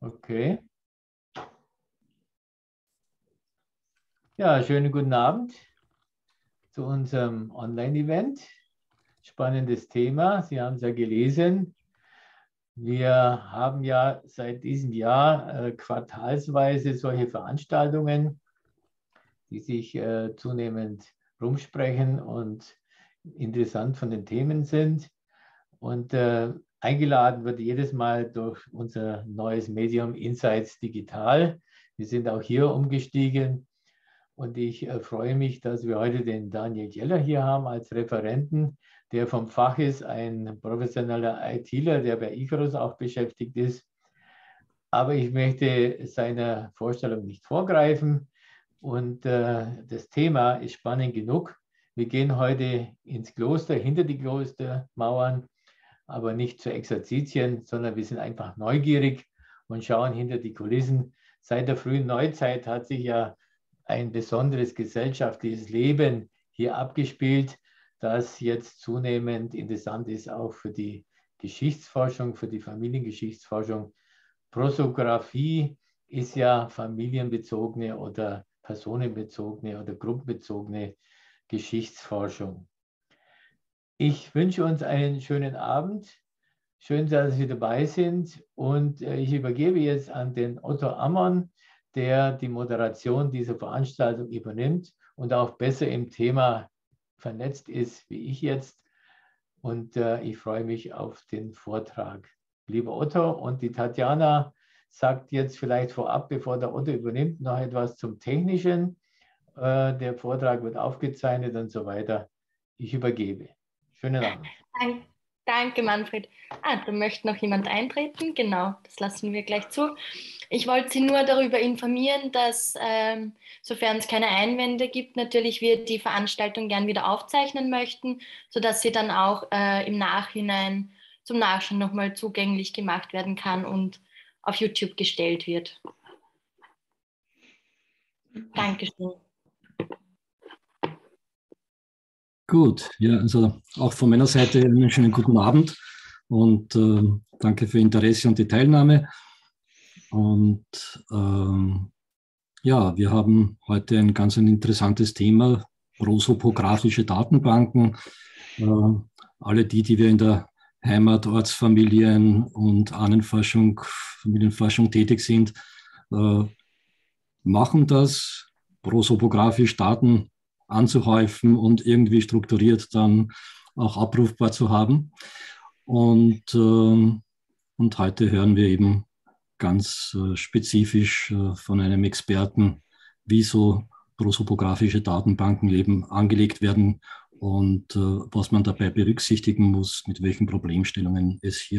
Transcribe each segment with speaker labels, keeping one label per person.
Speaker 1: Okay. Ja, schönen guten Abend zu unserem Online-Event. Spannendes Thema. Sie haben es ja gelesen. Wir haben ja seit diesem Jahr quartalsweise solche Veranstaltungen, die sich zunehmend rumsprechen und interessant von den Themen sind. Und eingeladen wird jedes Mal durch unser neues Medium Insights Digital. Wir sind auch hier umgestiegen. Und ich freue mich, dass wir heute den Daniel Jeller hier haben als Referenten, der vom Fach ist, ein professioneller ITler, der bei Icarus auch beschäftigt ist. Aber ich möchte seiner Vorstellung nicht vorgreifen. Und das Thema ist spannend genug. Wir gehen heute ins Kloster, hinter die Klostermauern, aber nicht zu Exerzitien, sondern wir sind einfach neugierig und schauen hinter die Kulissen. Seit der frühen Neuzeit hat sich ja ein besonderes gesellschaftliches Leben hier abgespielt, das jetzt zunehmend interessant ist, auch für die Geschichtsforschung, für die Familiengeschichtsforschung. Prosographie ist ja familienbezogene oder personenbezogene oder gruppenbezogene Geschichtsforschung. Ich wünsche uns einen schönen Abend. Schön, dass Sie dabei sind. Und ich übergebe jetzt an den Otto Ammann, der die Moderation dieser Veranstaltung übernimmt und auch besser im Thema vernetzt ist, wie ich jetzt. Und ich freue mich auf den Vortrag. Lieber Otto, und die Tatjana sagt jetzt vielleicht vorab, bevor der Otto übernimmt, noch etwas zum Technischen. Der Vortrag wird aufgezeichnet und so weiter. Ich übergebe. Schönen Abend.
Speaker 2: Danke, Manfred. Da möchte noch jemand eintreten. Genau, das lassen wir gleich zu. Ich wollte Sie nur darüber informieren, dass, sofern es keine Einwände gibt, natürlich wir die Veranstaltung gern wieder aufzeichnen möchten, sodass sie dann auch im Nachhinein zum Nachschauen nochmal zugänglich gemacht werden kann und auf YouTube gestellt wird. Dankeschön.
Speaker 3: Gut, ja, also auch von meiner Seite einen schönen guten Abend und danke für Ihr Interesse und die Teilnahme. Und ja, wir haben heute ein ganz interessantes Thema, prosopographische Datenbanken. Alle die wir in der Heimat, Ortsfamilien und Ahnenforschung, Familienforschung tätig sind, machen das, prosopografisch Daten anzuhäufen und irgendwie strukturiert dann auch abrufbar zu haben. Und heute hören wir eben ganz spezifisch von einem Experten, wie so prosopographische Datenbanken eben angelegt werden und was man dabei berücksichtigen muss, mit welchen Problemstellungen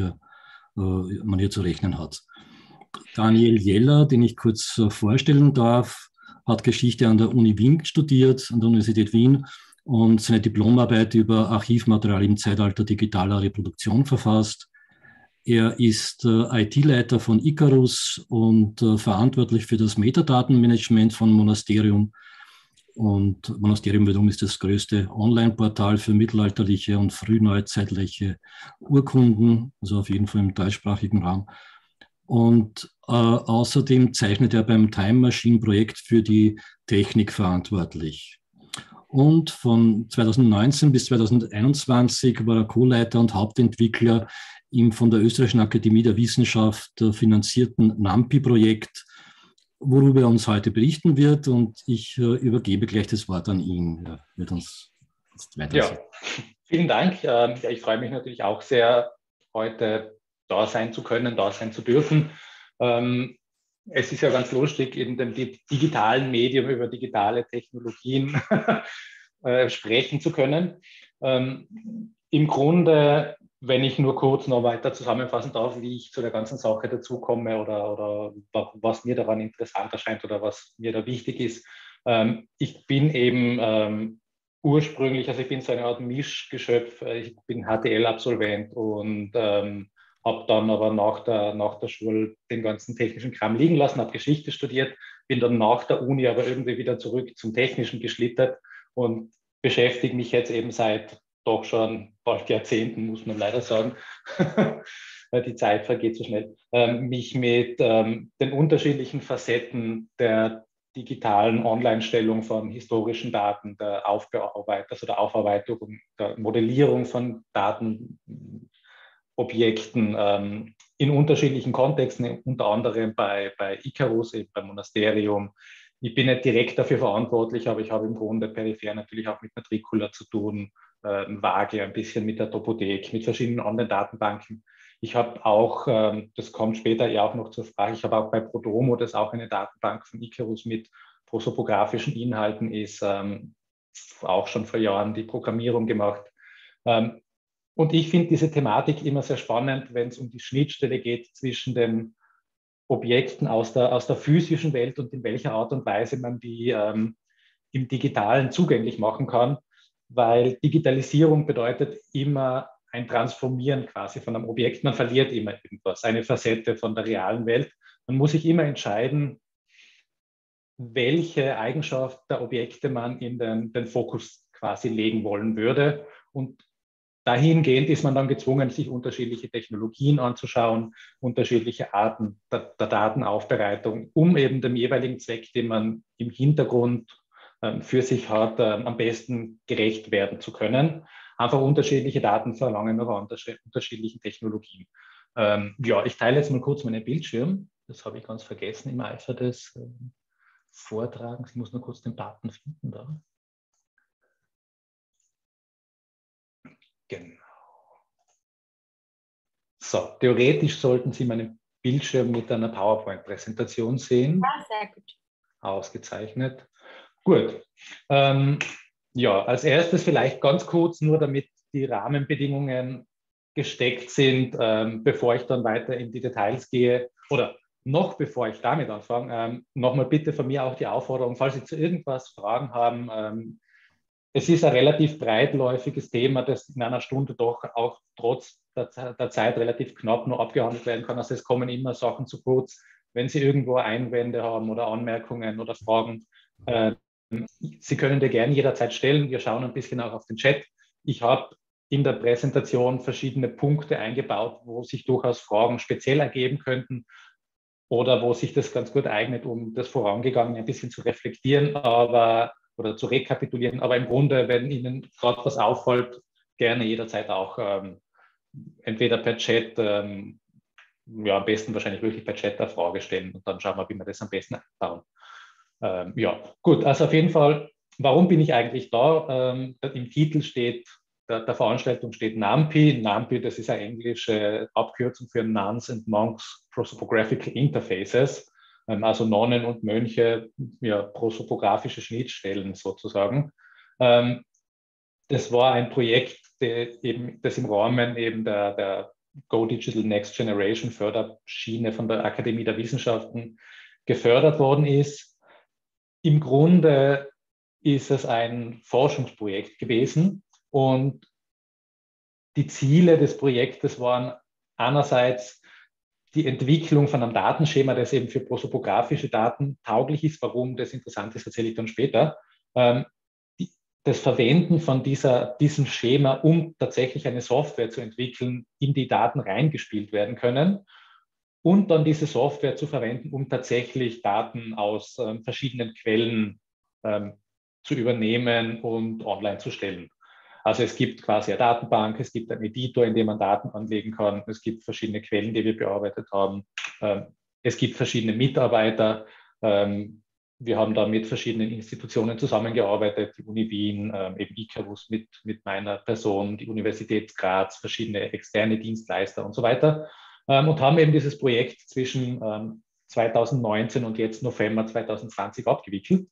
Speaker 3: man hier zu rechnen hat. Daniel Jeller, den ich kurz vorstellen darf, hat Geschichte an der Uni Wien studiert, an der Universität Wien, und seine Diplomarbeit über Archivmaterial im Zeitalter digitaler Reproduktion verfasst. Er ist IT-Leiter von Icarus und verantwortlich für das Metadatenmanagement von Monasterium. Und Monasterium wiederum ist das größte Online-Portal für mittelalterliche und frühneuzeitliche Urkunden, also auf jeden Fall im deutschsprachigen Raum. Und außerdem zeichnet er beim Time Machine Projekt für die Technik verantwortlich. Und von 2019 bis 2021 war er Co-Leiter und Hauptentwickler im von der Österreichischen Akademie der Wissenschaft finanzierten NAMPI-Projekt, worüber er uns heute berichten wird. Und ich übergebe gleich das Wort an ihn. Er wird uns jetzt weitersagen.
Speaker 4: Ja, vielen Dank. Ich freue mich natürlich auch sehr, heute da sein zu können, da sein zu dürfen. Es ist ja ganz lustig, in dem digitalen Medium über digitale Technologien sprechen zu können. Im Grunde, wenn ich nur kurz noch weiter zusammenfassen darf, wie ich zu der ganzen Sache dazukomme oder was mir daran interessant erscheint oder was mir da wichtig ist. Ich bin eben ursprünglich, also ich bin so eine Art Mischgeschöpf, ich bin HTL-Absolvent und habe dann aber nach der Schule den ganzen technischen Kram liegen lassen, habe Geschichte studiert, bin dann nach der Uni aber irgendwie wieder zurück zum Technischen geschlittert und beschäftige mich jetzt eben seit doch schon bald Jahrzehnten, muss man leider sagen, die Zeit vergeht so schnell, mich mit den unterschiedlichen Facetten der digitalen Online-Stellung von historischen Daten, der Aufarbeitung, also der Aufarbeitung, der Modellierung von Datenobjekten in unterschiedlichen Kontexten, unter anderem bei Icarus, eben beim Monasterium. Ich bin nicht direkt dafür verantwortlich, aber ich habe im Grunde peripher natürlich auch mit Matricula zu tun, vage ein bisschen mit der Topothek, mit verschiedenen anderen Datenbanken. Ich habe auch, das kommt später ja auch noch zur Sprache, ich habe auch bei Prodromo, das auch eine Datenbank von Icarus mit prosopografischen Inhalten ist, auch schon vor Jahren die Programmierung gemacht. Und ich finde diese Thematik immer sehr spannend, wenn es um die Schnittstelle geht zwischen den Objekten aus der physischen Welt und in welcher Art und Weise man die im Digitalen zugänglich machen kann, weil Digitalisierung bedeutet immer ein Transformieren quasi von einem Objekt. Man verliert immer irgendwas, eine Facette von der realen Welt. Man muss sich immer entscheiden, welche Eigenschaft der Objekte man in den Fokus quasi legen wollen würde. Und dahingehend ist man dann gezwungen, sich unterschiedliche Technologien anzuschauen, unterschiedliche Arten der Datenaufbereitung, um eben dem jeweiligen Zweck, den man im Hintergrund für sich hat, am besten gerecht werden zu können. Einfach unterschiedliche Daten verlangen aber unterschiedlichen Technologien. Ja, ich teile jetzt mal kurz meinen Bildschirm. Das habe ich ganz vergessen im Eifer des Vortragens. Ich muss nur kurz den Button finden da. Genau. So, theoretisch sollten Sie meinen Bildschirm mit einer PowerPoint-Präsentation sehen.
Speaker 2: Ja, sehr gut.
Speaker 4: Ausgezeichnet. Gut. Ja, als erstes vielleicht ganz kurz, nur damit die Rahmenbedingungen gesteckt sind, bevor ich dann weiter in die Details gehe oder noch bevor ich damit anfange, nochmal bitte von mir auch die Aufforderung, falls Sie zu irgendwas Fragen haben, es ist ein relativ breitläufiges Thema, das in einer Stunde doch auch trotz der Zeit relativ knapp nur abgehandelt werden kann. Also es kommen immer Sachen zu kurz. Wenn Sie irgendwo Einwände haben oder Anmerkungen oder Fragen, Sie können die gerne jederzeit stellen. Wir schauen ein bisschen auch auf den Chat. Ich habe in der Präsentation verschiedene Punkte eingebaut, wo sich durchaus Fragen speziell ergeben könnten oder wo sich das ganz gut eignet, um das Vorangegangene ein bisschen zu reflektieren, oder zu rekapitulieren. Aber im Grunde, wenn Ihnen gerade was auffällt, gerne jederzeit auch entweder per Chat, ja, am besten wahrscheinlich wirklich per Chat eine Frage stellen und dann schauen wir, wie wir das am besten einbauen. Ja, gut, also auf jeden Fall, warum bin ich eigentlich da? Im Titel steht, der Veranstaltung steht NAMPI. NAMPI, das ist eine englische Abkürzung für Nuns and Monks Prosopographical Interfaces, also Nonnen und Mönche, ja, prosopographische Schnittstellen sozusagen. Das war ein Projekt, das im Rahmen eben der Go Digital Next Generation Förderschiene von der Akademie der Wissenschaften gefördert worden ist. Im Grunde ist es ein Forschungsprojekt gewesen und die Ziele des Projektes waren einerseits die Entwicklung von einem Datenschema, das eben für prosopographische Daten tauglich ist. Warum das interessant ist, erzähle ich dann später. Das Verwenden von diesem Schema, um tatsächlich eine Software zu entwickeln, in die Daten reingespielt werden können. Und dann diese Software zu verwenden, um tatsächlich Daten aus verschiedenen Quellen zu übernehmen und online zu stellen. Also es gibt quasi eine Datenbank, es gibt einen Editor, in dem man Daten anlegen kann, es gibt verschiedene Quellen, die wir bearbeitet haben, es gibt verschiedene Mitarbeiter. Wir haben da mit verschiedenen Institutionen zusammengearbeitet, die Uni Wien, eben Icarus mit meiner Person, die Universität Graz, verschiedene externe Dienstleister und so weiter. Und haben eben dieses Projekt zwischen 2019 und jetzt November 2020 abgewickelt.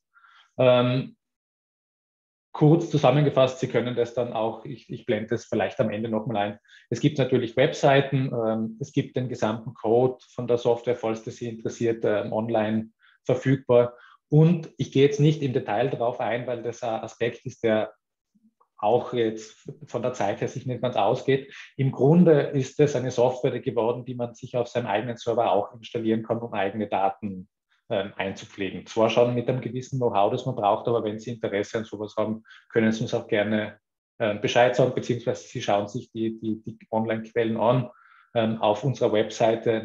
Speaker 4: Kurz zusammengefasst, Sie können das dann auch, ich blende das vielleicht am Ende nochmal ein. Es gibt natürlich Webseiten, es gibt den gesamten Code von der Software, falls das Sie interessiert, online verfügbar. Und ich gehe jetzt nicht im Detail darauf ein, weil das ein Aspekt ist, der auch jetzt von der Zeit her sich nicht ganz ausgeht. Im Grunde ist es eine Software geworden, die man sich auf seinem eigenen Server auch installieren kann, um eigene Daten einzupflegen. Zwar schon mit einem gewissen Know-how, das man braucht, aber wenn Sie Interesse an sowas haben, können Sie uns auch gerne Bescheid sagen, beziehungsweise Sie schauen sich die Online-Quellen an. auf unserer Webseite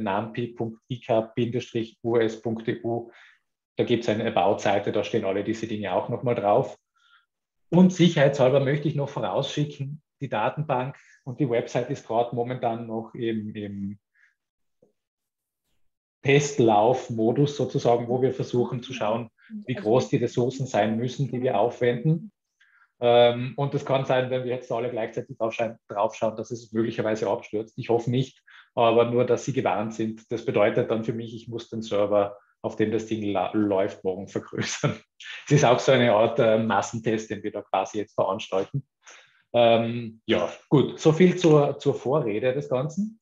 Speaker 4: nampi.ik-us.eu. Da gibt es eine About-Seite, da stehen alle diese Dinge auch nochmal drauf. Und sicherheitshalber möchte ich noch vorausschicken, die Datenbank und die Website ist gerade momentan noch im Testlaufmodus sozusagen, wo wir versuchen zu schauen, wie groß die Ressourcen sein müssen, die wir aufwenden. Und es kann sein, wenn wir jetzt alle gleichzeitig draufschauen, dass es möglicherweise abstürzt. Ich hoffe nicht, aber nur, dass Sie gewarnt sind. Das bedeutet dann für mich, ich muss den Server, auf dem das Ding läuft, morgen vergrößern. Es ist auch so eine Art Massentest, den wir da quasi jetzt veranstalten. Ja, gut, so viel zur Vorrede des Ganzen.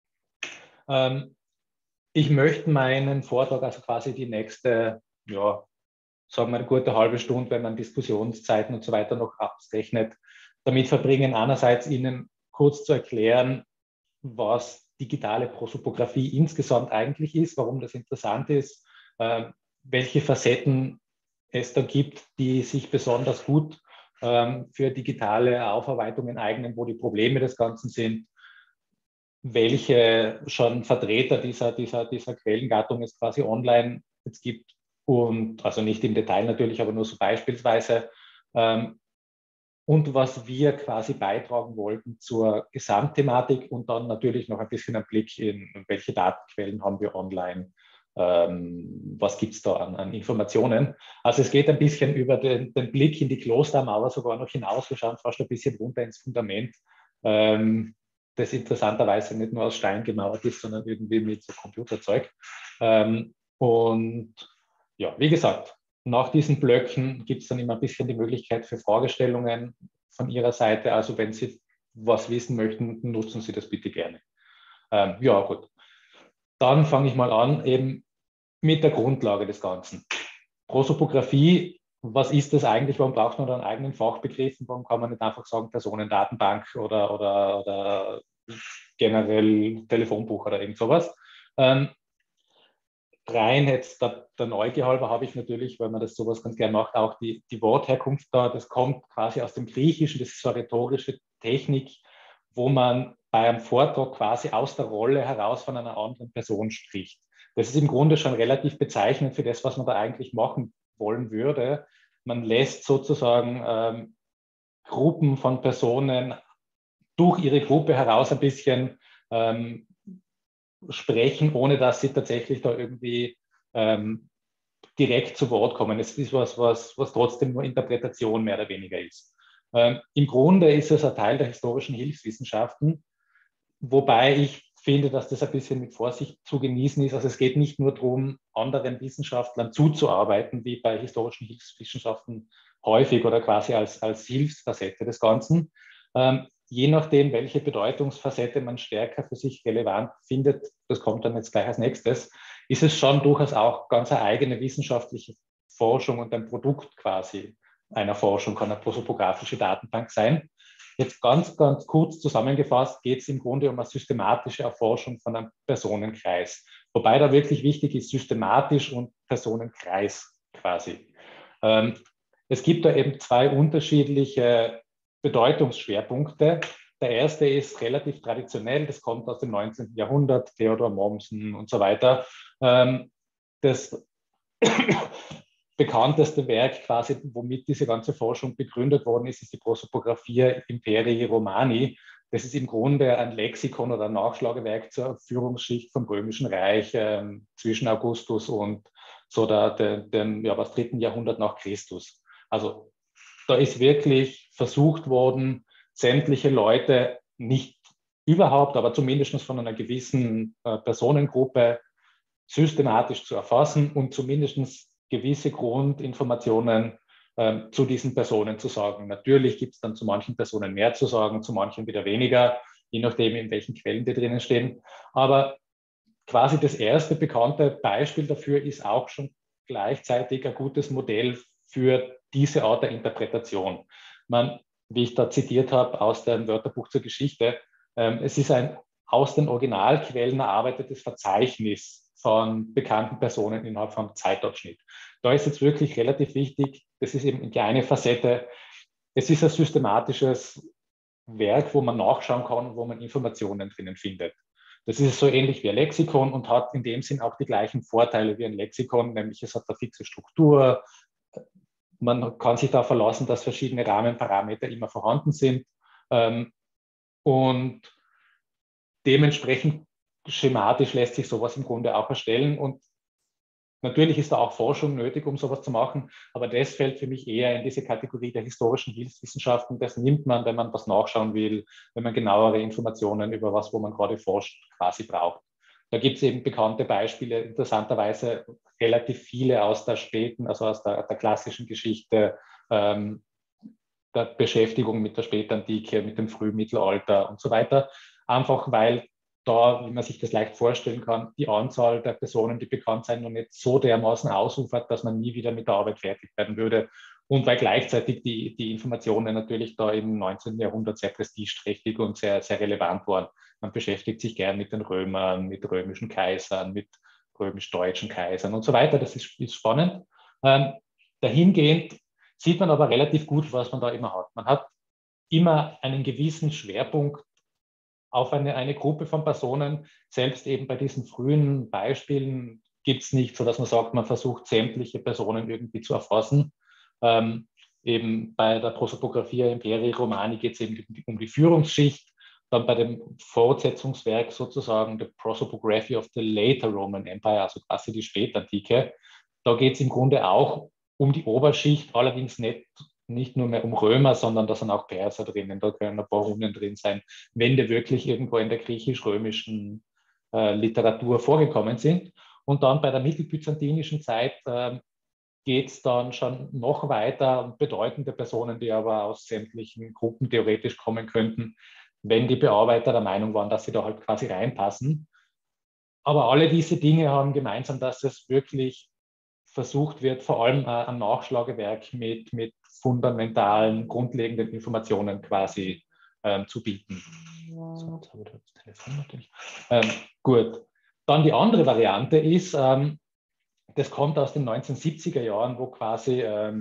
Speaker 4: Ich möchte meinen Vortrag, also quasi die nächste, ja, sagen wir eine gute halbe Stunde, wenn man Diskussionszeiten und so weiter noch ausrechnet, damit verbringen, einerseits Ihnen kurz zu erklären, was digitale Prosopographie insgesamt eigentlich ist, warum das interessant ist, welche Facetten es da gibt, die sich besonders gut für digitale Aufarbeitungen eignen, wo die Probleme des Ganzen sind, welche schon Vertreter dieser Quellengattung es quasi online jetzt gibt und also nicht im Detail natürlich, aber nur so beispielsweise und was wir quasi beitragen wollten zur Gesamtthematik und dann natürlich noch ein bisschen einen Blick in welche Datenquellen haben wir online, was gibt es da an Informationen. Also es geht ein bisschen über den Blick in die Klostermauer sogar noch hinaus, wir schauen fast ein bisschen runter ins Fundament, das interessanterweise nicht nur aus Stein gemauert ist, sondern irgendwie mit so Computerzeug. Und ja, wie gesagt, nach diesen Blöcken gibt es dann immer ein bisschen die Möglichkeit für Fragestellungen von Ihrer Seite. Also wenn Sie was wissen möchten, nutzen Sie das bitte gerne. Ja, gut. Dann fange ich mal an, eben mit der Grundlage des Ganzen. Prosopographie, was ist das eigentlich? Warum braucht man da einen eigenen Fachbegriff? Warum kann man nicht einfach sagen Personendatenbank oder generell Telefonbuch oder irgend sowas? Rein jetzt der Neugier halber habe ich natürlich, weil man das sowas ganz gern macht, auch die Wortherkunft da. Das kommt quasi aus dem Griechischen, das ist so eine rhetorische Technik, wo man bei einem Vortrag quasi aus der Rolle heraus von einer anderen Person spricht. Das ist im Grunde schon relativ bezeichnend für das, was man da eigentlich machen wollen würde. Man lässt sozusagen Gruppen von Personen durch ihre Gruppe heraus ein bisschen sprechen, ohne dass sie tatsächlich da irgendwie direkt zu Wort kommen. Es ist was trotzdem nur Interpretation mehr oder weniger ist. Im Grunde ist es ein Teil der historischen Hilfswissenschaften, wobei ich finde, dass das ein bisschen mit Vorsicht zu genießen ist. Also es geht nicht nur darum, anderen Wissenschaftlern zuzuarbeiten, wie bei historischen Hilfswissenschaften häufig oder quasi als Hilfsfacette des Ganzen. Je nachdem, welche Bedeutungsfacette man stärker für sich relevant findet, das kommt dann jetzt gleich als nächstes, ist es schon durchaus auch ganz eine eigene wissenschaftliche Forschung und ein Produkt quasi einer Forschung, kann eine prosopographische Datenbank sein. Jetzt ganz kurz zusammengefasst geht es im Grunde um eine systematische Erforschung von einem Personenkreis. Wobei da wirklich wichtig ist, systematisch und Personenkreis quasi. Es gibt da eben zwei unterschiedliche Bedeutungsschwerpunkte. Der erste ist relativ traditionell, das kommt aus dem 19. Jahrhundert, Theodor Mommsen und so weiter. Das bekannteste Werk quasi, womit diese ganze Forschung begründet worden ist, ist die Prosopographia Imperii Romani. Das ist im Grunde ein Lexikon oder ein Nachschlagewerk zur Führungsschicht vom Römischen Reich zwischen Augustus und so dem 3. Jahrhundert nach Christus. Also da ist wirklich versucht worden, sämtliche Leute, nicht überhaupt, aber zumindest von einer gewissen Personengruppe systematisch zu erfassen und zumindest gewisse Grundinformationen zu diesen Personen zu sagen. Natürlich gibt es dann zu manchen Personen mehr zu sagen, zu manchen wieder weniger, je nachdem, in welchen Quellen die drinnen stehen. Aber quasi das erste bekannte Beispiel dafür ist auch schon gleichzeitig ein gutes Modell für diese Art der Interpretation. Wie ich da zitiert habe aus dem Wörterbuch zur Geschichte, es ist ein aus den Originalquellen erarbeitetes Verzeichnis von bekannten Personen innerhalb von einem Zeitabschnitt. Da ist jetzt wirklich relativ wichtig, das ist eben die eine Facette, es ist ein systematisches Werk, wo man nachschauen kann, wo man Informationen drinnen findet. Das ist so ähnlich wie ein Lexikon und hat in dem Sinn auch die gleichen Vorteile wie ein Lexikon, nämlich es hat eine fixe Struktur. Man kann sich da verlassen, dass verschiedene Rahmenparameter immer vorhanden sind. Und dementsprechend schematisch lässt sich sowas im Grunde auch erstellen. Und natürlich ist da auch Forschung nötig, um sowas zu machen, aber das fällt für mich eher in diese Kategorie der historischen Hilfswissenschaften. Das nimmt man, wenn man was nachschauen will, wenn man genauere Informationen über was, wo man gerade forscht, quasi braucht. Da gibt es eben bekannte Beispiele, interessanterweise relativ viele aus der späten, also aus der klassischen Geschichte, der Beschäftigung mit der Spätantike, mit dem Frühmittelalter und so weiter. Einfach weil da, wie man sich das leicht vorstellen kann, die Anzahl der Personen, die bekannt sind, noch nicht so dermaßen ausufert, dass man nie wieder mit der Arbeit fertig werden würde. Und weil gleichzeitig die Informationen natürlich da im 19. Jahrhundert sehr prestigeträchtig und sehr, sehr relevant waren. Man beschäftigt sich gern mit den Römern, mit römischen Kaisern, mit römisch-deutschen Kaisern und so weiter. Das ist spannend. Dahingehend sieht man aber relativ gut, was man da immer hat. Man hat immer einen gewissen Schwerpunkt auf eine Gruppe von Personen. Selbst eben bei diesen frühen Beispielen gibt es nicht so, dass man sagt, man versucht sämtliche Personen irgendwie zu erfassen. Eben bei der Prosopographia Imperii Romani geht es eben um die Führungsschicht. Dann bei dem Fortsetzungswerk sozusagen The Prosopography of the Later Roman Empire, also quasi die Spätantike. Da geht es im Grunde auch um die Oberschicht, allerdings nicht nur mehr um Römer, sondern da sind auch Perser drinnen, da können ein paar Runen drin sein, wenn die wirklich irgendwo in der griechisch-römischen Literatur vorgekommen sind. Und dann bei der mittelbyzantinischen Zeit geht es dann schon noch weiter und bedeutende Personen, die aber aus sämtlichen Gruppen theoretisch kommen könnten, wenn die Bearbeiter der Meinung waren, dass sie da halt quasi reinpassen. Aber alle diese Dinge haben gemeinsam, dass es wirklich versucht wird, vor allem ein Nachschlagewerk mit fundamentalen, grundlegenden Informationen quasi zu bieten. So, jetzt habe ich das Telefon natürlich. Gut. Dann die andere Variante ist, das kommt aus den 1970er Jahren, wo quasi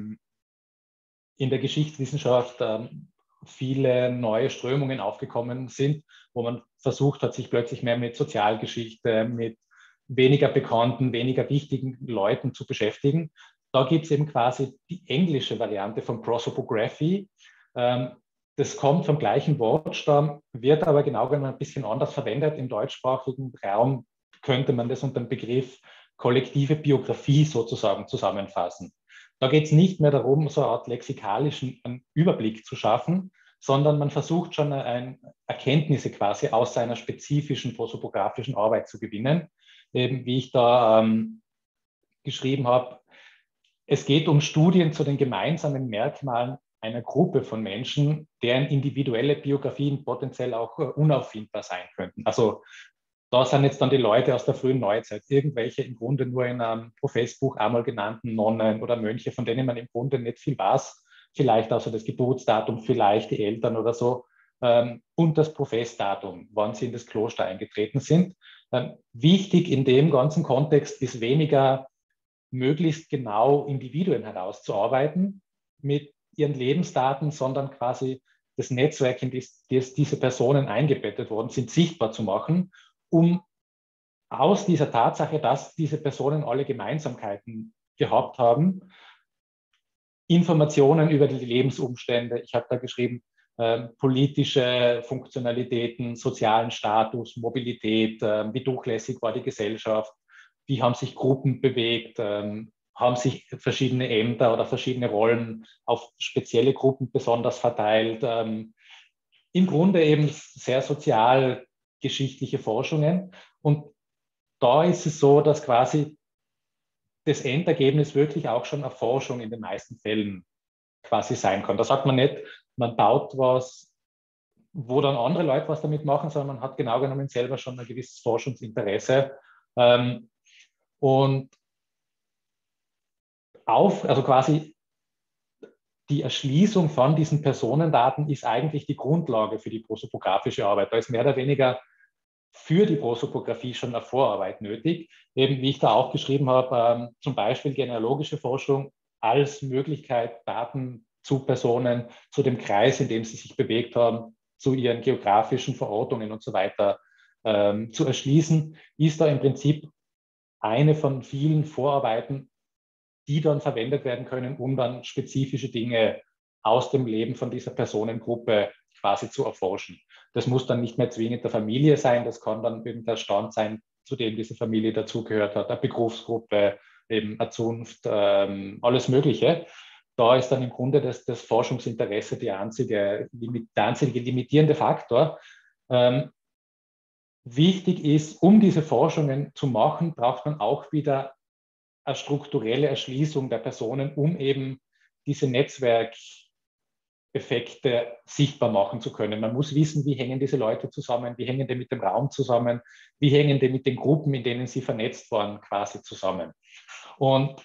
Speaker 4: in der Geschichtswissenschaft viele neue Strömungen aufgekommen sind, wo man versucht hat, sich plötzlich mehr mit Sozialgeschichte, mit weniger bekannten, weniger wichtigen Leuten zu beschäftigen. Da gibt es eben quasi die englische Variante von Prosopography. Das kommt vom gleichen Wortstamm, wird aber genau genommen ein bisschen anders verwendet. Im deutschsprachigen Raum könnte man das unter dem Begriff kollektive Biografie sozusagen zusammenfassen. Da geht es nicht mehr darum, so eine Art lexikalischen Überblick zu schaffen, sondern man versucht schon Erkenntnisse quasi aus seiner spezifischen prosopografischen Arbeit zu gewinnen. Eben wie ich da geschrieben habe, es geht um Studien zu den gemeinsamen Merkmalen einer Gruppe von Menschen, deren individuelle Biografien potenziell auch unauffindbar sein könnten. Also da sind jetzt dann die Leute aus der frühen Neuzeit, irgendwelche im Grunde nur in einem Professbuch einmal genannten Nonnen oder Mönche, von denen man im Grunde nicht viel weiß, vielleicht außer das Geburtsdatum, vielleicht die Eltern oder so, und das Professdatum, wann sie in das Kloster eingetreten sind. Wichtig in dem ganzen Kontext ist weniger möglichst genau Individuen herauszuarbeiten mit ihren Lebensdaten, sondern quasi das Netzwerk, in das diese Personen eingebettet worden sind, sichtbar zu machen, um aus dieser Tatsache, dass diese Personen alle Gemeinsamkeiten gehabt haben, Informationen über die Lebensumstände, ich habe da geschrieben, politische Funktionalitäten, sozialen Status, Mobilität, wie durchlässig war die Gesellschaft, wie haben sich Gruppen bewegt, haben sich verschiedene Ämter oder verschiedene Rollen auf spezielle Gruppen besonders verteilt. Im Grunde eben sehr sozialgeschichtliche Forschungen. Und da ist es so, dass quasi das Endergebnis wirklich auch schon Erforschung in den meisten Fällen quasi sein kann. Da sagt man nicht, man baut was, wo dann andere Leute was damit machen, sondern man hat genau genommen selber schon ein gewisses Forschungsinteresse. Und also quasi die Erschließung von diesen Personendaten ist eigentlich die Grundlage für die prosopografische Arbeit. Da ist mehr oder weniger für die Prosopographie schon eine Vorarbeit nötig. Eben wie ich da auch geschrieben habe, zum Beispiel genealogische Forschung als Möglichkeit, Daten zu Personen, zu dem Kreis, in dem sie sich bewegt haben, zu ihren geografischen Verortungen und so weiter zu erschließen, ist da im Prinzip eine von vielen Vorarbeiten, die dann verwendet werden können, um dann spezifische Dinge aus dem Leben von dieser Personengruppe quasi zu erforschen. Das muss dann nicht mehr zwingend der Familie sein, das kann dann irgendein Stand sein, zu dem diese Familie dazugehört hat, eine Berufsgruppe, eben eine Zunft, alles Mögliche. Da ist dann im Grunde das Forschungsinteresse der einzige limitierende Faktor. Wichtig ist, um diese Forschungen zu machen, braucht man auch wieder eine strukturelle Erschließung der Personen, um eben diese Netzwerkeffekte sichtbar machen zu können. Man muss wissen, wie hängen diese Leute zusammen, wie hängen die mit dem Raum zusammen, wie hängen die mit den Gruppen, in denen sie vernetzt waren, quasi zusammen. Und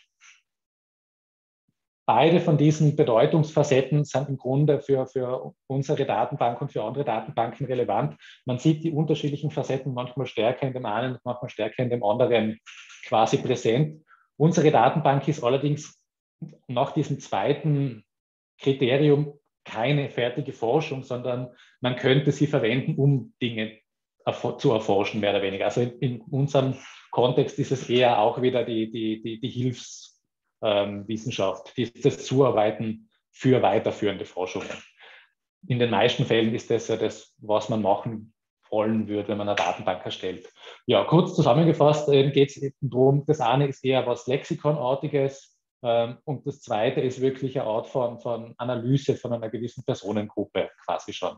Speaker 4: beide von diesen Bedeutungsfacetten sind im Grunde für unsere Datenbank und für andere Datenbanken relevant. Man sieht die unterschiedlichen Facetten manchmal stärker in dem einen, manchmal stärker in dem anderen quasi präsent. Unsere Datenbank ist allerdings nach diesem zweiten Kriterium keine fertige Forschung, sondern man könnte sie verwenden, um Dinge zu erforschen, mehr oder weniger. Also in unserem Kontext ist es eher auch wieder die Hilfswissenschaft, das Zuarbeiten für weiterführende Forschungen. In den meisten Fällen ist das ja das, was man machen wollen würde, wenn man eine Datenbank erstellt. Ja, kurz zusammengefasst geht es darum, das eine ist eher was Lexikonartiges und das zweite ist wirklich eine Art von Analyse von einer gewissen Personengruppe quasi schon.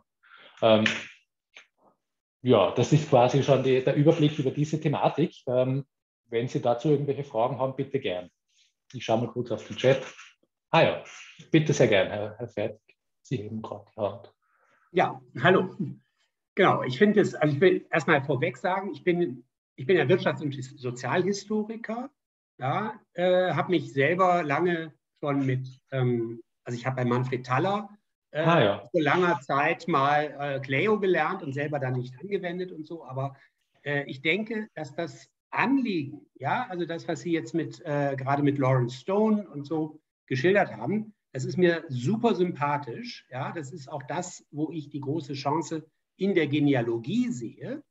Speaker 4: Ja, das ist quasi schon der Überblick über diese Thematik. Wenn Sie dazu irgendwelche Fragen haben, bitte gern. Ich schaue mal kurz auf den Chat. Ah ja, bitte sehr gern, Herr Fertig. Sie heben gerade die Hand.
Speaker 5: Ja, hallo. Genau, ich finde es, also ich will erstmal vorweg sagen, ich bin ja Wirtschafts- und Sozialhistoriker, ja, habe mich selber lange schon also ich habe bei Manfred Thaler vor langer Zeit mal Clio gelernt und selber dann nicht angewendet und so, aber ich denke, dass das Anliegen, ja, also das, was Sie jetzt gerade mit Lawrence Stone und so geschildert haben, das ist mir super sympathisch, ja, das ist auch das, wo ich die große Chance in der Genealogie sehe,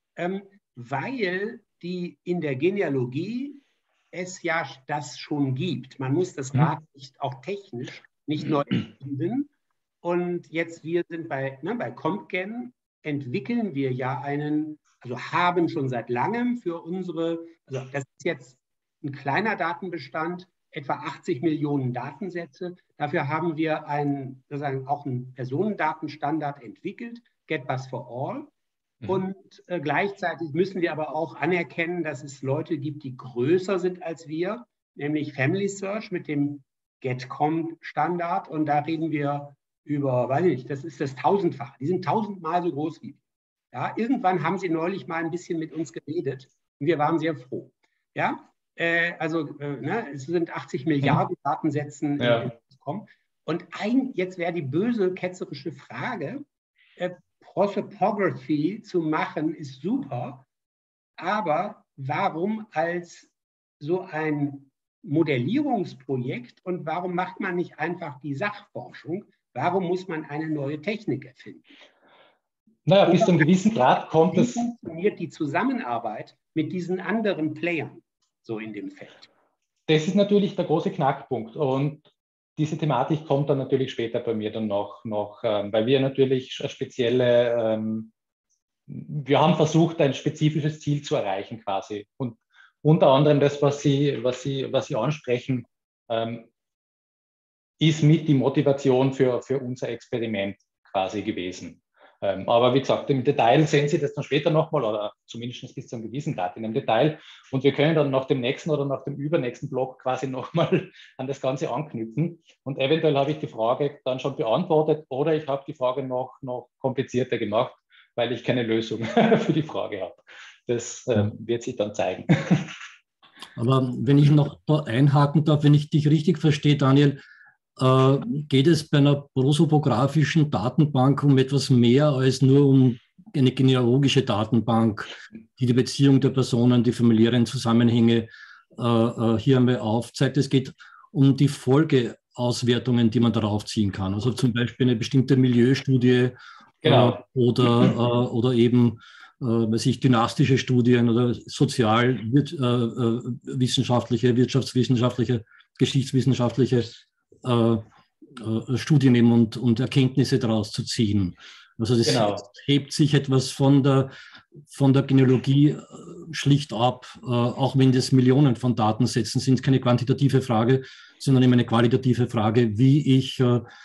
Speaker 5: weil in der Genealogie es ja das schon gibt. Man muss das Rad nicht auch technisch nicht neu erfinden. Und jetzt wir sind bei CompGen, entwickeln wir ja also haben schon seit langem für also das ist jetzt ein kleiner Datenbestand, etwa 80 Millionen Datensätze. Dafür haben wir sozusagen auch einen Personendatenstandard entwickelt, GetBus4All. Und gleichzeitig müssen wir aber auch anerkennen, dass es Leute gibt, die größer sind als wir, nämlich Family Search mit dem GetCom-Standard. Und da reden wir über, weiß ich nicht, das ist das 1000-fache. Die sind 1000-mal so groß wie wir. Ja, irgendwann haben sie neulich mal ein bisschen mit uns geredet und wir waren sehr froh. Ja, es sind 80 Milliarden Datensätzen in GetCom. Und jetzt wäre die böse, ketzerische Frage, Prosopography zu machen, ist super, aber warum als so ein Modellierungsprojekt und warum macht man nicht einfach die Sachforschung? Warum muss man eine neue Technik erfinden?
Speaker 4: Naja, bis zu einem gewissen Grad kommt es.
Speaker 5: Wie funktioniert die Zusammenarbeit mit diesen anderen Playern so in dem Feld?
Speaker 4: Das ist natürlich der große Knackpunkt und diese Thematik kommt dann natürlich später bei mir dann noch weil wir natürlich wir haben versucht, ein spezifisches Ziel zu erreichen quasi. Und unter anderem das, was Sie ansprechen, ist mit die Motivation für unser Experiment quasi gewesen. Aber wie gesagt, im Detail sehen Sie das dann später nochmal oder zumindest bis zu einem gewissen Grad in einem Detail. Und wir können dann nach dem nächsten oder nach dem übernächsten Block quasi nochmal an das Ganze anknüpfen. Und eventuell habe ich die Frage dann schon beantwortet oder ich habe die Frage noch komplizierter gemacht, weil ich keine Lösung für die Frage habe. Das wird sich dann zeigen.
Speaker 3: Aber wenn ich noch da einhaken darf, wenn ich dich richtig verstehe, Daniel, geht es bei einer prosopografischen Datenbank um etwas mehr als nur um eine genealogische Datenbank, die Beziehung der Personen, die familiären Zusammenhänge hier einmal aufzeigt. Es geht um die Folgeauswertungen, die man darauf ziehen kann. Also zum Beispiel eine bestimmte Milieustudie oder eben weiß ich, dynastische Studien oder sozialwissenschaftliche, wirtschaftswissenschaftliche, geschichtswissenschaftliche Studien eben und Erkenntnisse daraus zu ziehen. Also das hebt sich etwas von der Genealogie schlicht ab, auch wenn das Millionen von Datensätzen sind, keine quantitative Frage, sondern eben eine qualitative Frage, wie ich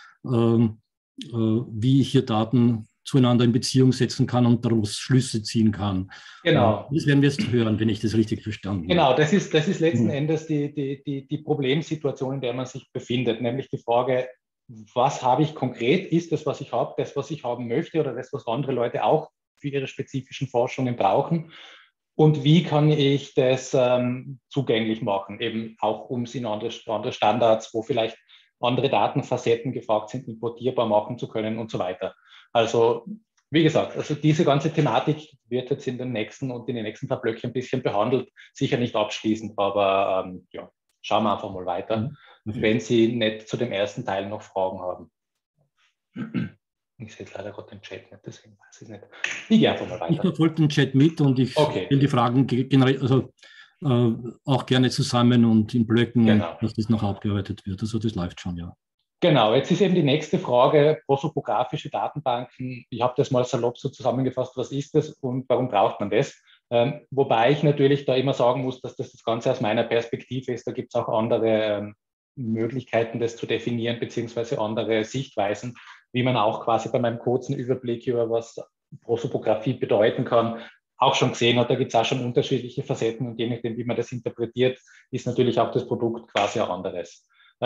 Speaker 3: hier Daten zueinander in Beziehung setzen kann und daraus Schlüsse ziehen kann.
Speaker 4: Genau.
Speaker 3: Das werden wir jetzt hören, wenn ich das richtig verstanden habe.
Speaker 4: Genau, das ist letzten Endes die Problemsituation, in der man sich befindet, nämlich die Frage, was habe ich konkret? Ist das, was ich habe, das, was ich haben möchte oder das, was andere Leute auch für ihre spezifischen Forschungen brauchen? Und wie kann ich das zugänglich machen, eben auch um es in andere Standards, wo vielleicht andere Datenfacetten gefragt sind, importierbar machen zu können und so weiter. Also wie gesagt, also diese ganze Thematik wird jetzt in den nächsten paar Blöcken ein bisschen behandelt, sicher nicht abschließend, aber ja, schauen wir einfach mal weiter, wenn Sie nicht zu dem ersten Teil noch Fragen haben. Ich sehe jetzt leider gerade den Chat nicht, deswegen weiß ich es nicht. Ich gehe einfach mal weiter.
Speaker 3: Ich verfolge den Chat mit und ich stelle die Fragen auch gerne zusammen und in Blöcken, dass das noch abgearbeitet wird. Also das läuft schon, ja.
Speaker 4: Genau, jetzt ist eben die nächste Frage, prosopographische Datenbanken. Ich habe das mal salopp so zusammengefasst, was ist das und warum braucht man das? Wobei ich natürlich da immer sagen muss, dass das Ganze aus meiner Perspektive ist. Da gibt es auch andere Möglichkeiten, das zu definieren, beziehungsweise andere Sichtweisen, wie man auch quasi bei meinem kurzen Überblick über was Prosopographie bedeuten kann, auch schon gesehen hat. Da gibt es auch schon unterschiedliche Facetten und je nachdem, wie man das interpretiert, ist natürlich auch das Produkt quasi ein anderes.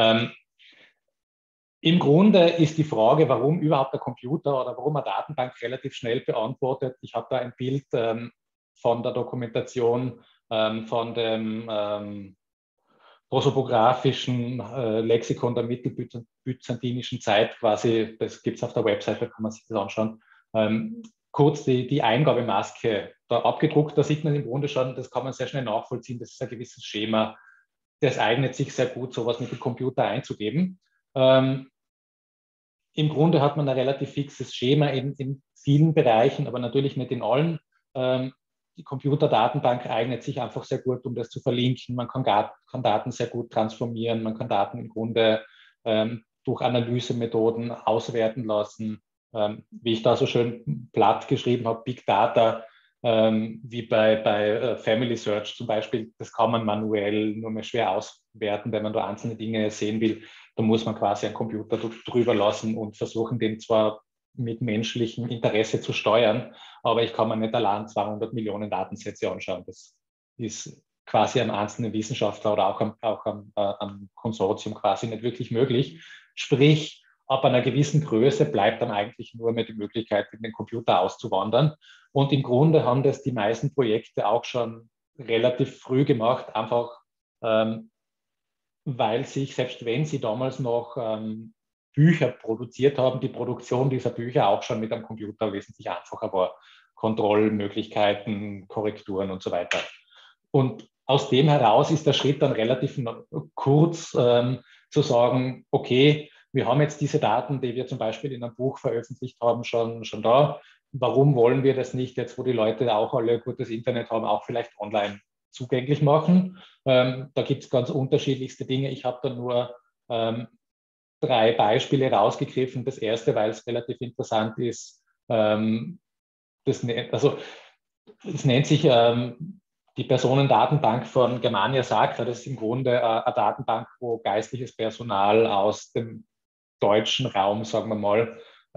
Speaker 4: Im Grunde ist die Frage, warum überhaupt der Computer oder warum eine Datenbank relativ schnell beantwortet. Ich habe da ein Bild von der Dokumentation von dem prosopografischen Lexikon der mittelbyzantinischen Zeit quasi. Das gibt es auf der Website, da kann man sich das anschauen. Kurz die Eingabemaske da abgedruckt. Da sieht man im Grunde schon, das kann man sehr schnell nachvollziehen. Das ist ein gewisses Schema. Das eignet sich sehr gut, sowas mit dem Computer einzugeben. Im Grunde hat man ein relativ fixes Schema in vielen Bereichen, aber natürlich nicht in allen. Die Computerdatenbank eignet sich einfach sehr gut, um das zu verlinken. Man kann Daten sehr gut transformieren. Man kann Daten im Grunde durch Analysemethoden auswerten lassen. Wie ich da so schön platt geschrieben habe, Big Data, wie bei Family Search zum Beispiel, das kann man manuell nur mehr schwer auswerten, wenn man da einzelne Dinge sehen will. Da muss man quasi einen Computer drüber lassen und versuchen, den zwar mit menschlichem Interesse zu steuern, aber ich kann mir nicht allein 200 Millionen Datensätze anschauen. Das ist quasi einem einzelnen Wissenschaftler oder auch am Konsortium quasi nicht wirklich möglich. Sprich, ab einer gewissen Größe bleibt dann eigentlich nur mehr die Möglichkeit, in den Computer auszuwandern. Und im Grunde haben das die meisten Projekte auch schon relativ früh gemacht, einfach weil sich, selbst wenn sie damals noch Bücher produziert haben, die Produktion dieser Bücher auch schon mit einem Computer wesentlich einfacher war. Kontrollmöglichkeiten, Korrekturen und so weiter. Und aus dem heraus ist der Schritt dann relativ kurz zu sagen, okay, wir haben jetzt diese Daten, die wir zum Beispiel in einem Buch veröffentlicht haben, schon da. Warum wollen wir das nicht jetzt, wo die Leute auch alle gutes Internet haben, auch vielleicht online zugänglich machen? Da gibt es ganz unterschiedlichste Dinge. Ich habe da nur 3 Beispiele rausgegriffen. Das erste, weil es relativ interessant ist, das nennt sich die Personendatenbank von Germania Sacra. Das ist im Grunde eine Datenbank, wo geistliches Personal aus dem deutschen Raum, sagen wir mal,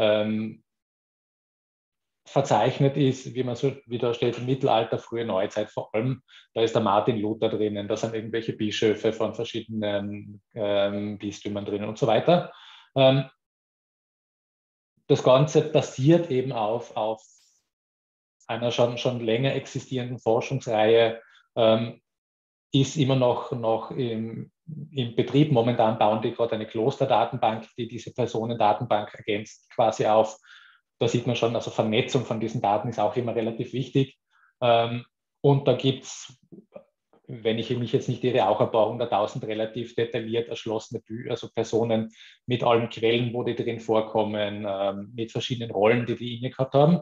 Speaker 4: verzeichnet ist, wie man so wieder steht, im Mittelalter, frühe Neuzeit vor allem. Da ist der Martin Luther drinnen, da sind irgendwelche Bischöfe von verschiedenen Bistümern drinnen und so weiter. Das Ganze basiert eben auf einer schon länger existierenden Forschungsreihe, ist immer noch im Betrieb. Momentan bauen die gerade eine Klosterdatenbank, die diese Personendatenbank ergänzt quasi auf. Da sieht man schon, also Vernetzung von diesen Daten ist auch immer relativ wichtig. Und da gibt es, wenn ich mich jetzt nicht irre, auch ein paar 100.000 relativ detailliert erschlossene also Personen mit allen Quellen, wo die drin vorkommen, mit verschiedenen Rollen, die inne gehabt haben.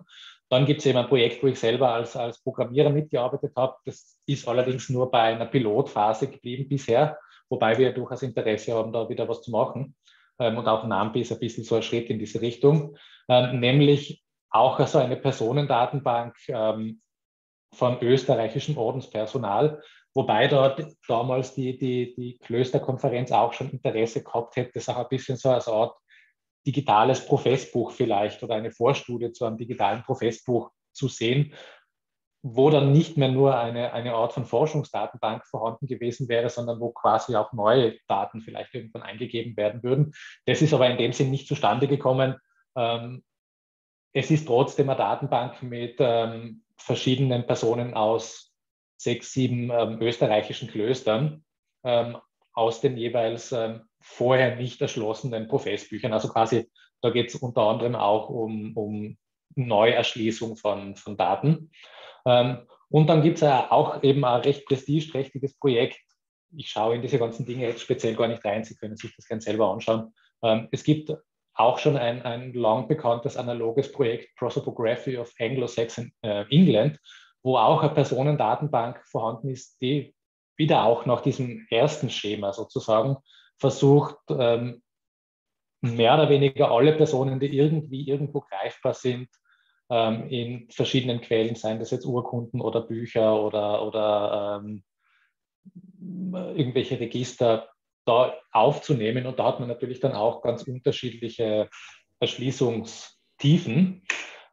Speaker 4: Dann gibt es eben ein Projekt, wo ich selber als Programmierer mitgearbeitet habe. Das ist allerdings nur bei einer Pilotphase geblieben bisher, wobei wir durchaus Interesse haben, da wieder was zu machen. Und auch NAMPI ist ein bisschen so ein Schritt in diese Richtung, nämlich auch so eine Personendatenbank von österreichischem Ordenspersonal, wobei dort damals die Klösterkonferenz auch schon Interesse gehabt hätte, das auch ein bisschen so als Art digitales Professbuch vielleicht oder eine Vorstudie zu einem digitalen Professbuch zu sehen, wo dann nicht mehr nur eine Art von Forschungsdatenbank vorhanden gewesen wäre, sondern wo quasi auch neue Daten vielleicht irgendwann eingegeben werden würden. Das ist aber in dem Sinn nicht zustande gekommen. Es ist trotzdem eine Datenbank mit verschiedenen Personen aus 6, 7 österreichischen Klöstern, aus den jeweils vorher nicht erschlossenen Professbüchern. Also quasi, da geht es unter anderem auch um Neuerschließung von Daten. Und dann gibt es auch eben ein recht prestigeträchtiges Projekt. Ich schaue in diese ganzen Dinge jetzt speziell gar nicht rein, Sie können sich das gerne selber anschauen. Es gibt auch schon ein lang bekanntes analoges Projekt, Prosopography of Anglo-Saxon England, wo auch eine Personendatenbank vorhanden ist, die wieder auch nach diesem ersten Schema sozusagen versucht, mehr oder weniger alle Personen, die irgendwie irgendwo greifbar sind, in verschiedenen Quellen, seien das jetzt Urkunden oder Bücher oder irgendwelche Register, da aufzunehmen. Und da hat man natürlich dann auch ganz unterschiedliche Erschließungstiefen.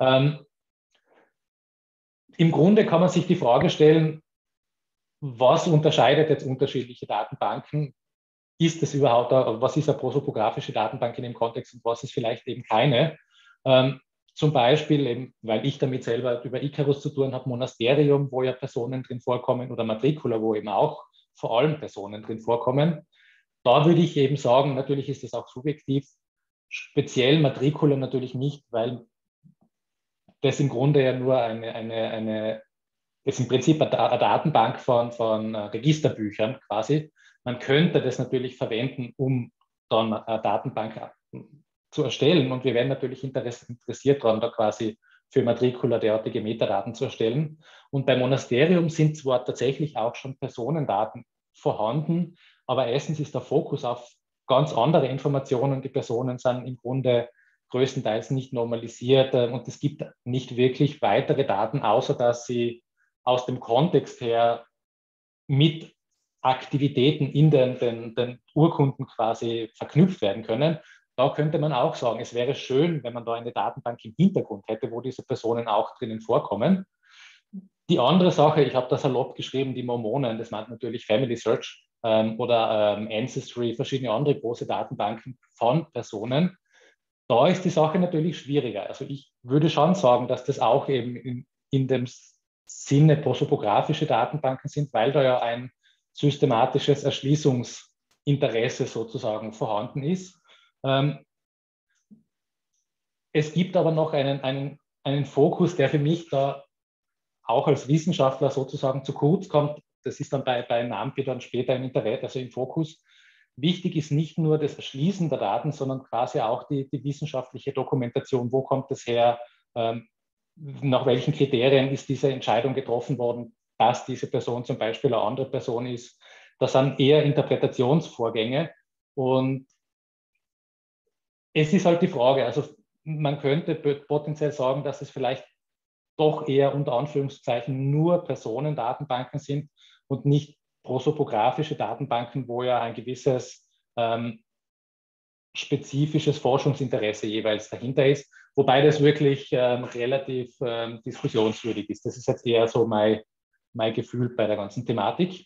Speaker 4: Im Grunde kann man sich die Frage stellen, was unterscheidet jetzt unterschiedliche Datenbanken? Ist es überhaupt, was ist eine prosopographische Datenbank in dem Kontext und was ist vielleicht eben keine? Zum Beispiel, eben, weil ich damit selber über Icarus zu tun habe, Monasterium, wo ja Personen drin vorkommen, oder Matricula, wo eben auch vor allem Personen drin vorkommen. Da würde ich eben sagen, natürlich ist das auch subjektiv, speziell Matricula natürlich nicht, weil das im Grunde ja nur das ist im Prinzip eine Datenbank von Registerbüchern quasi. Man könnte das natürlich verwenden, um dann eine Datenbank zu erstellen. Und wir wären natürlich interessiert daran, da quasi für Matricula derartige Metadaten zu erstellen. Und beim Monasterium sind zwar tatsächlich auch schon Personendaten vorhanden, aber erstens ist der Fokus auf ganz andere Informationen. Die Personen sind im Grunde größtenteils nicht normalisiert und es gibt nicht wirklich weitere Daten, außer dass sie aus dem Kontext her mit Aktivitäten in den Urkunden quasi verknüpft werden können. Da könnte man auch sagen, es wäre schön, wenn man da eine Datenbank im Hintergrund hätte, wo diese Personen auch drinnen vorkommen. Die andere Sache, ich habe das salopp geschrieben, die Mormonen, das meint natürlich Family Search oder Ancestry, verschiedene andere große Datenbanken von Personen. Da ist die Sache natürlich schwieriger. Also ich würde schon sagen, dass das auch eben in dem Sinne prosopographische Datenbanken sind, weil da ja ein systematisches Erschließungsinteresse sozusagen vorhanden ist. Es gibt aber noch einen Fokus, der für mich da auch als Wissenschaftler sozusagen zu kurz kommt. Das ist dann bei NAMPI dann später im Interesse, also im Fokus. Wichtig ist nicht nur das Erschließen der Daten, sondern quasi auch die wissenschaftliche Dokumentation. Wo kommt das her? Nach welchen Kriterien ist diese Entscheidung getroffen worden, dass diese Person zum Beispiel eine andere Person ist? Das sind eher Interpretationsvorgänge. Und es ist halt die Frage, also man könnte potenziell sagen, dass es vielleicht doch eher unter Anführungszeichen nur Personendatenbanken sind und nicht prosopographische Datenbanken, wo ja ein gewisses spezifisches Forschungsinteresse jeweils dahinter ist, wobei das wirklich relativ diskussionswürdig ist. Das ist jetzt eher so mein Gefühl bei der ganzen Thematik.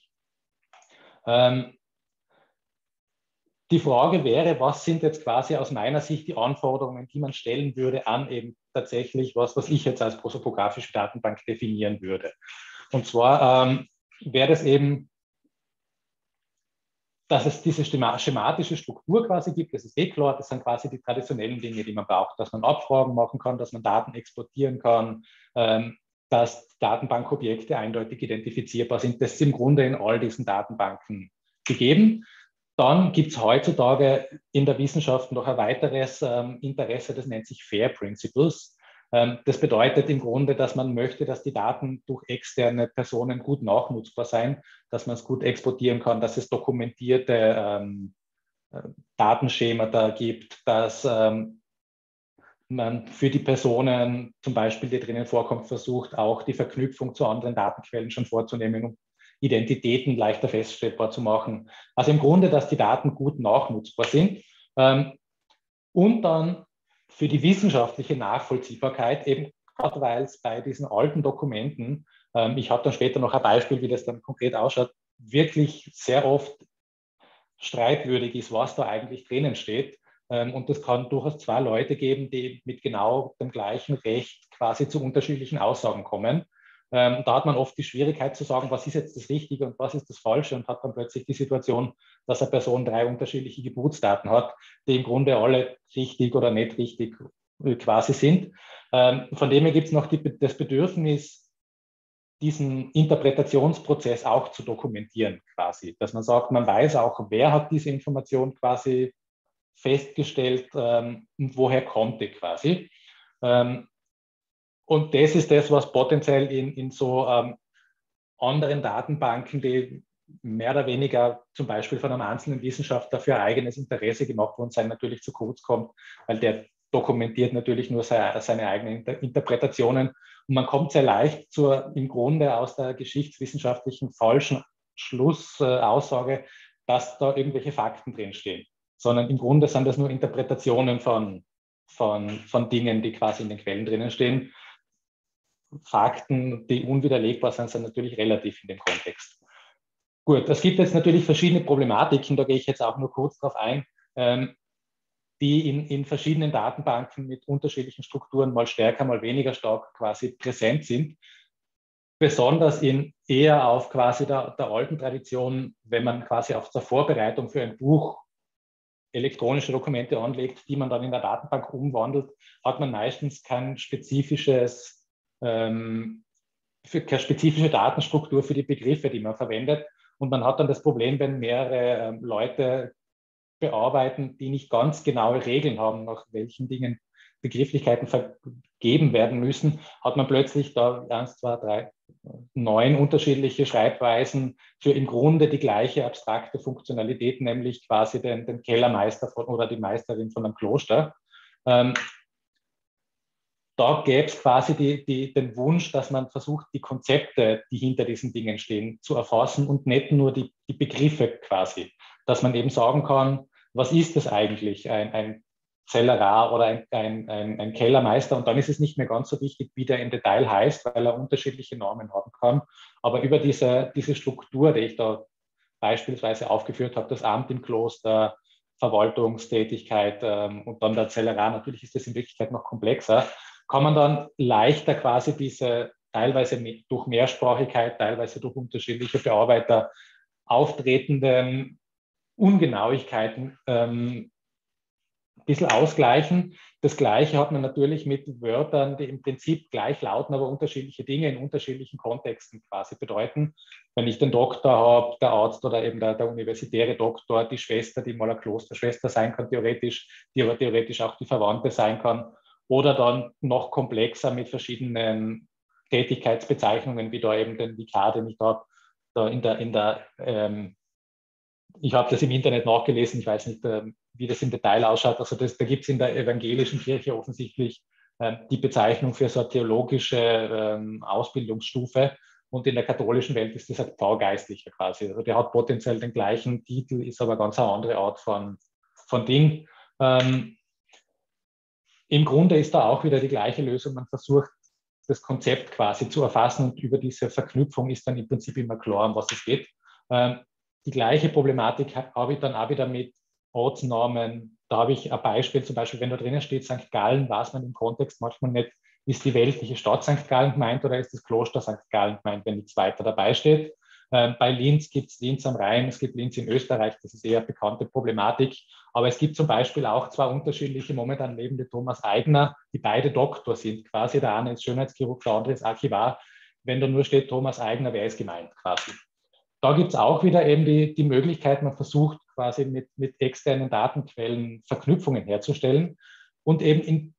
Speaker 4: Die Frage wäre, was sind jetzt quasi aus meiner Sicht die Anforderungen, die man stellen würde an eben tatsächlich was ich jetzt als prosopographische Datenbank definieren würde. Und zwar wäre das eben, dass es diese schematische Struktur quasi gibt, das ist klar, das sind quasi die traditionellen Dinge, die man braucht, dass man Abfragen machen kann, dass man Daten exportieren kann, dass Datenbankobjekte eindeutig identifizierbar sind. Das ist im Grunde in all diesen Datenbanken gegeben. Dann gibt es heutzutage in der Wissenschaft noch ein weiteres Interesse, das nennt sich FAIR Principles. Das bedeutet im Grunde, dass man möchte, dass die Daten durch externe Personen gut nachnutzbar sein, dass man es gut exportieren kann, dass es dokumentierte Datenschemata gibt, dass man für die Personen, zum Beispiel, die drinnen vorkommt, versucht, auch die Verknüpfung zu anderen Datenquellen schon vorzunehmen, um Identitäten leichter feststellbar zu machen. Also im Grunde, dass die Daten gut nachnutzbar sind. Und dann für die wissenschaftliche Nachvollziehbarkeit, eben gerade weil es bei diesen alten Dokumenten, ich habe dann später noch ein Beispiel, wie das dann konkret ausschaut, wirklich sehr oft streitwürdig ist, was da eigentlich drinnen steht. Und das kann durchaus zwei Leute geben, die mit genau dem gleichen Recht quasi zu unterschiedlichen Aussagen kommen. Da hat man oft die Schwierigkeit zu sagen, was ist jetzt das Richtige und was ist das Falsche, und hat dann plötzlich die Situation, dass eine Person 3 unterschiedliche Geburtsdaten hat, die im Grunde alle richtig oder nicht richtig quasi sind. Von dem her gibt es noch das Bedürfnis, diesen Interpretationsprozess auch zu dokumentieren quasi, dass man sagt, man weiß auch, wer hat diese Information quasi festgestellt und woher kommt die quasi. Und das ist das, was potenziell in so anderen Datenbanken, die mehr oder weniger zum Beispiel von einem einzelnen Wissenschaftler für eigenes Interesse gemacht worden sein, natürlich zu kurz kommt, weil der dokumentiert natürlich nur seine eigenen Interpretationen. Und man kommt sehr leicht im Grunde aus der geschichtswissenschaftlichen falschen Schlussaussage, dass da irgendwelche Fakten drinstehen, sondern im Grunde sind das nur Interpretationen von Dingen, die quasi in den Quellen drinnen stehen. Fakten, die unwiderlegbar sind, sind natürlich relativ in dem Kontext. Gut, es gibt jetzt natürlich verschiedene Problematiken, da gehe ich jetzt auch nur kurz drauf ein, die in verschiedenen Datenbanken mit unterschiedlichen Strukturen mal stärker, mal weniger stark quasi präsent sind. Besonders eher auf quasi der alten Tradition, wenn man quasi auf der Vorbereitung für ein Buch elektronische Dokumente anlegt, die man dann in der Datenbank umwandelt, hat man meistens keine spezifische Datenstruktur für die Begriffe, die man verwendet. Und man hat dann das Problem, wenn mehrere Leute bearbeiten, die nicht ganz genaue Regeln haben, nach welchen Dingen Begrifflichkeiten vergeben werden müssen, hat man plötzlich da 1, 2, 3, 9 unterschiedliche Schreibweisen für im Grunde die gleiche abstrakte Funktionalität, nämlich quasi den Kellermeister oder die Meisterin von einem Kloster. Da gäbe es quasi den Wunsch, dass man versucht, die Konzepte, die hinter diesen Dingen stehen, zu erfassen und nicht nur die Begriffe quasi. Dass man eben sagen kann, was ist das eigentlich, ein Zellerar oder ein Kellermeister? Und dann ist es nicht mehr ganz so wichtig, wie der im Detail heißt, weil er unterschiedliche Namen haben kann. Aber über diese Struktur, die ich da beispielsweise aufgeführt habe, das Amt im Kloster, Verwaltungstätigkeit und dann der Zellerar, natürlich ist das in Wirklichkeit noch komplexer, kann man dann leichter quasi diese teilweise durch Mehrsprachigkeit, teilweise durch unterschiedliche Bearbeiter auftretenden Ungenauigkeiten ein bisschen ausgleichen. Das Gleiche hat man natürlich mit Wörtern, die im Prinzip gleich lauten, aber unterschiedliche Dinge in unterschiedlichen Kontexten quasi bedeuten. Wenn ich den Doktor habe, der Arzt oder eben der universitäre Doktor, die Schwester, die mal eine Klosterschwester sein kann, theoretisch, die aber theoretisch auch die Verwandte sein kann, oder dann noch komplexer mit verschiedenen Tätigkeitsbezeichnungen, wie da eben den Vikar, den ich da ich habe das im Internet nachgelesen, ich weiß nicht, wie das im Detail ausschaut. Also da gibt es in der evangelischen Kirche offensichtlich die Bezeichnung für so eine theologische Ausbildungsstufe, und in der katholischen Welt ist das ein Pfarrgeistlicher quasi. Also der hat potenziell den gleichen Titel, ist aber ganz eine andere Art von Ding. Im Grunde ist da auch wieder die gleiche Lösung. Man versucht, das Konzept quasi zu erfassen, und über diese Verknüpfung ist dann im Prinzip immer klar, um was es geht. Die gleiche Problematik habe ich dann auch wieder mit Ortsnamen. Da habe ich ein Beispiel, zum Beispiel, wenn da drinnen steht St. Gallen, weiß man im Kontext manchmal nicht, ist die weltliche Stadt St. Gallen gemeint oder ist das Kloster St. Gallen gemeint, wenn nichts weiter dabei steht. Bei Linz gibt es Linz am Rhein, es gibt Linz in Österreich, das ist eher eine bekannte Problematik. Aber es gibt zum Beispiel auch zwei unterschiedliche momentan lebende Thomas Aigner, die beide Doktor sind quasi. Der eine ist Schönheitschirurg, der andere ist Archivar. Wenn da nur steht Thomas Aigner, wer ist gemeint quasi? Da gibt es auch wieder eben die Möglichkeit, man versucht quasi mit externen Datenquellen Verknüpfungen herzustellen und eben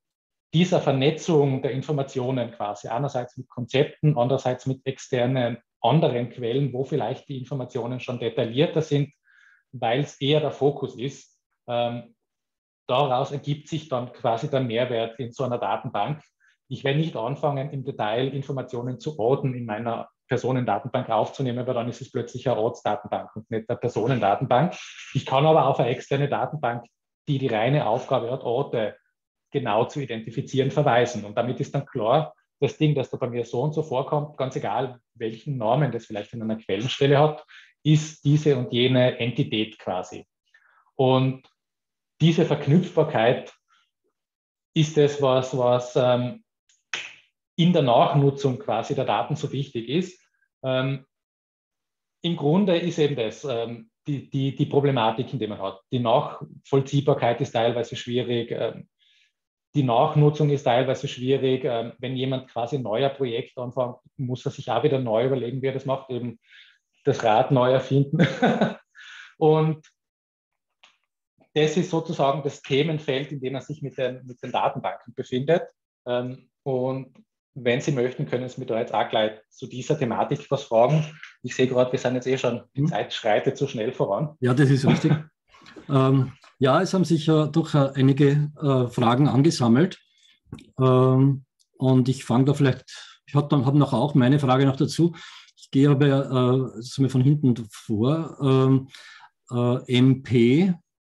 Speaker 4: dieser Vernetzung der Informationen quasi, einerseits mit Konzepten, andererseits mit externen anderen Quellen, wo vielleicht die Informationen schon detaillierter sind, weil es eher der Fokus ist. Daraus ergibt sich dann quasi der Mehrwert in so einer Datenbank. Ich werde nicht anfangen, im Detail Informationen zu Orten in meiner Personendatenbank aufzunehmen, weil dann ist es plötzlich eine Ortsdatenbank und nicht eine Personendatenbank. Ich kann aber auf eine externe Datenbank, die die reine Aufgabe hat, Orte genau zu identifizieren, verweisen. Und damit ist dann klar, das Ding, das da bei mir so und so vorkommt, ganz egal, welchen Namen das vielleicht in einer Quellenstelle hat, ist diese und jene Entität quasi. Und diese Verknüpfbarkeit ist es, was in der Nachnutzung quasi der Daten so wichtig ist. Im Grunde ist eben das die Problematik, die man hat. Die Nachvollziehbarkeit ist teilweise schwierig. Die Nachnutzung ist teilweise schwierig. Wenn jemand quasi ein neues Projekt anfängt, muss er sich auch wieder neu überlegen, wie er das macht, eben das Rad neu erfinden. Und das ist sozusagen das Themenfeld, in dem er sich mit den Datenbanken befindet. Und wenn Sie möchten, können Sie mir da jetzt auch gleich zu dieser Thematik was fragen. Ich sehe gerade, wir sind jetzt eh schon, die Zeit schreitet so schnell voran.
Speaker 3: Ja, das ist richtig. Ja, es haben sich ja doch einige Fragen angesammelt. Und ich fange da vielleicht, ich habe noch auch meine Frage noch dazu. Ich gehe aber von hinten vor. MP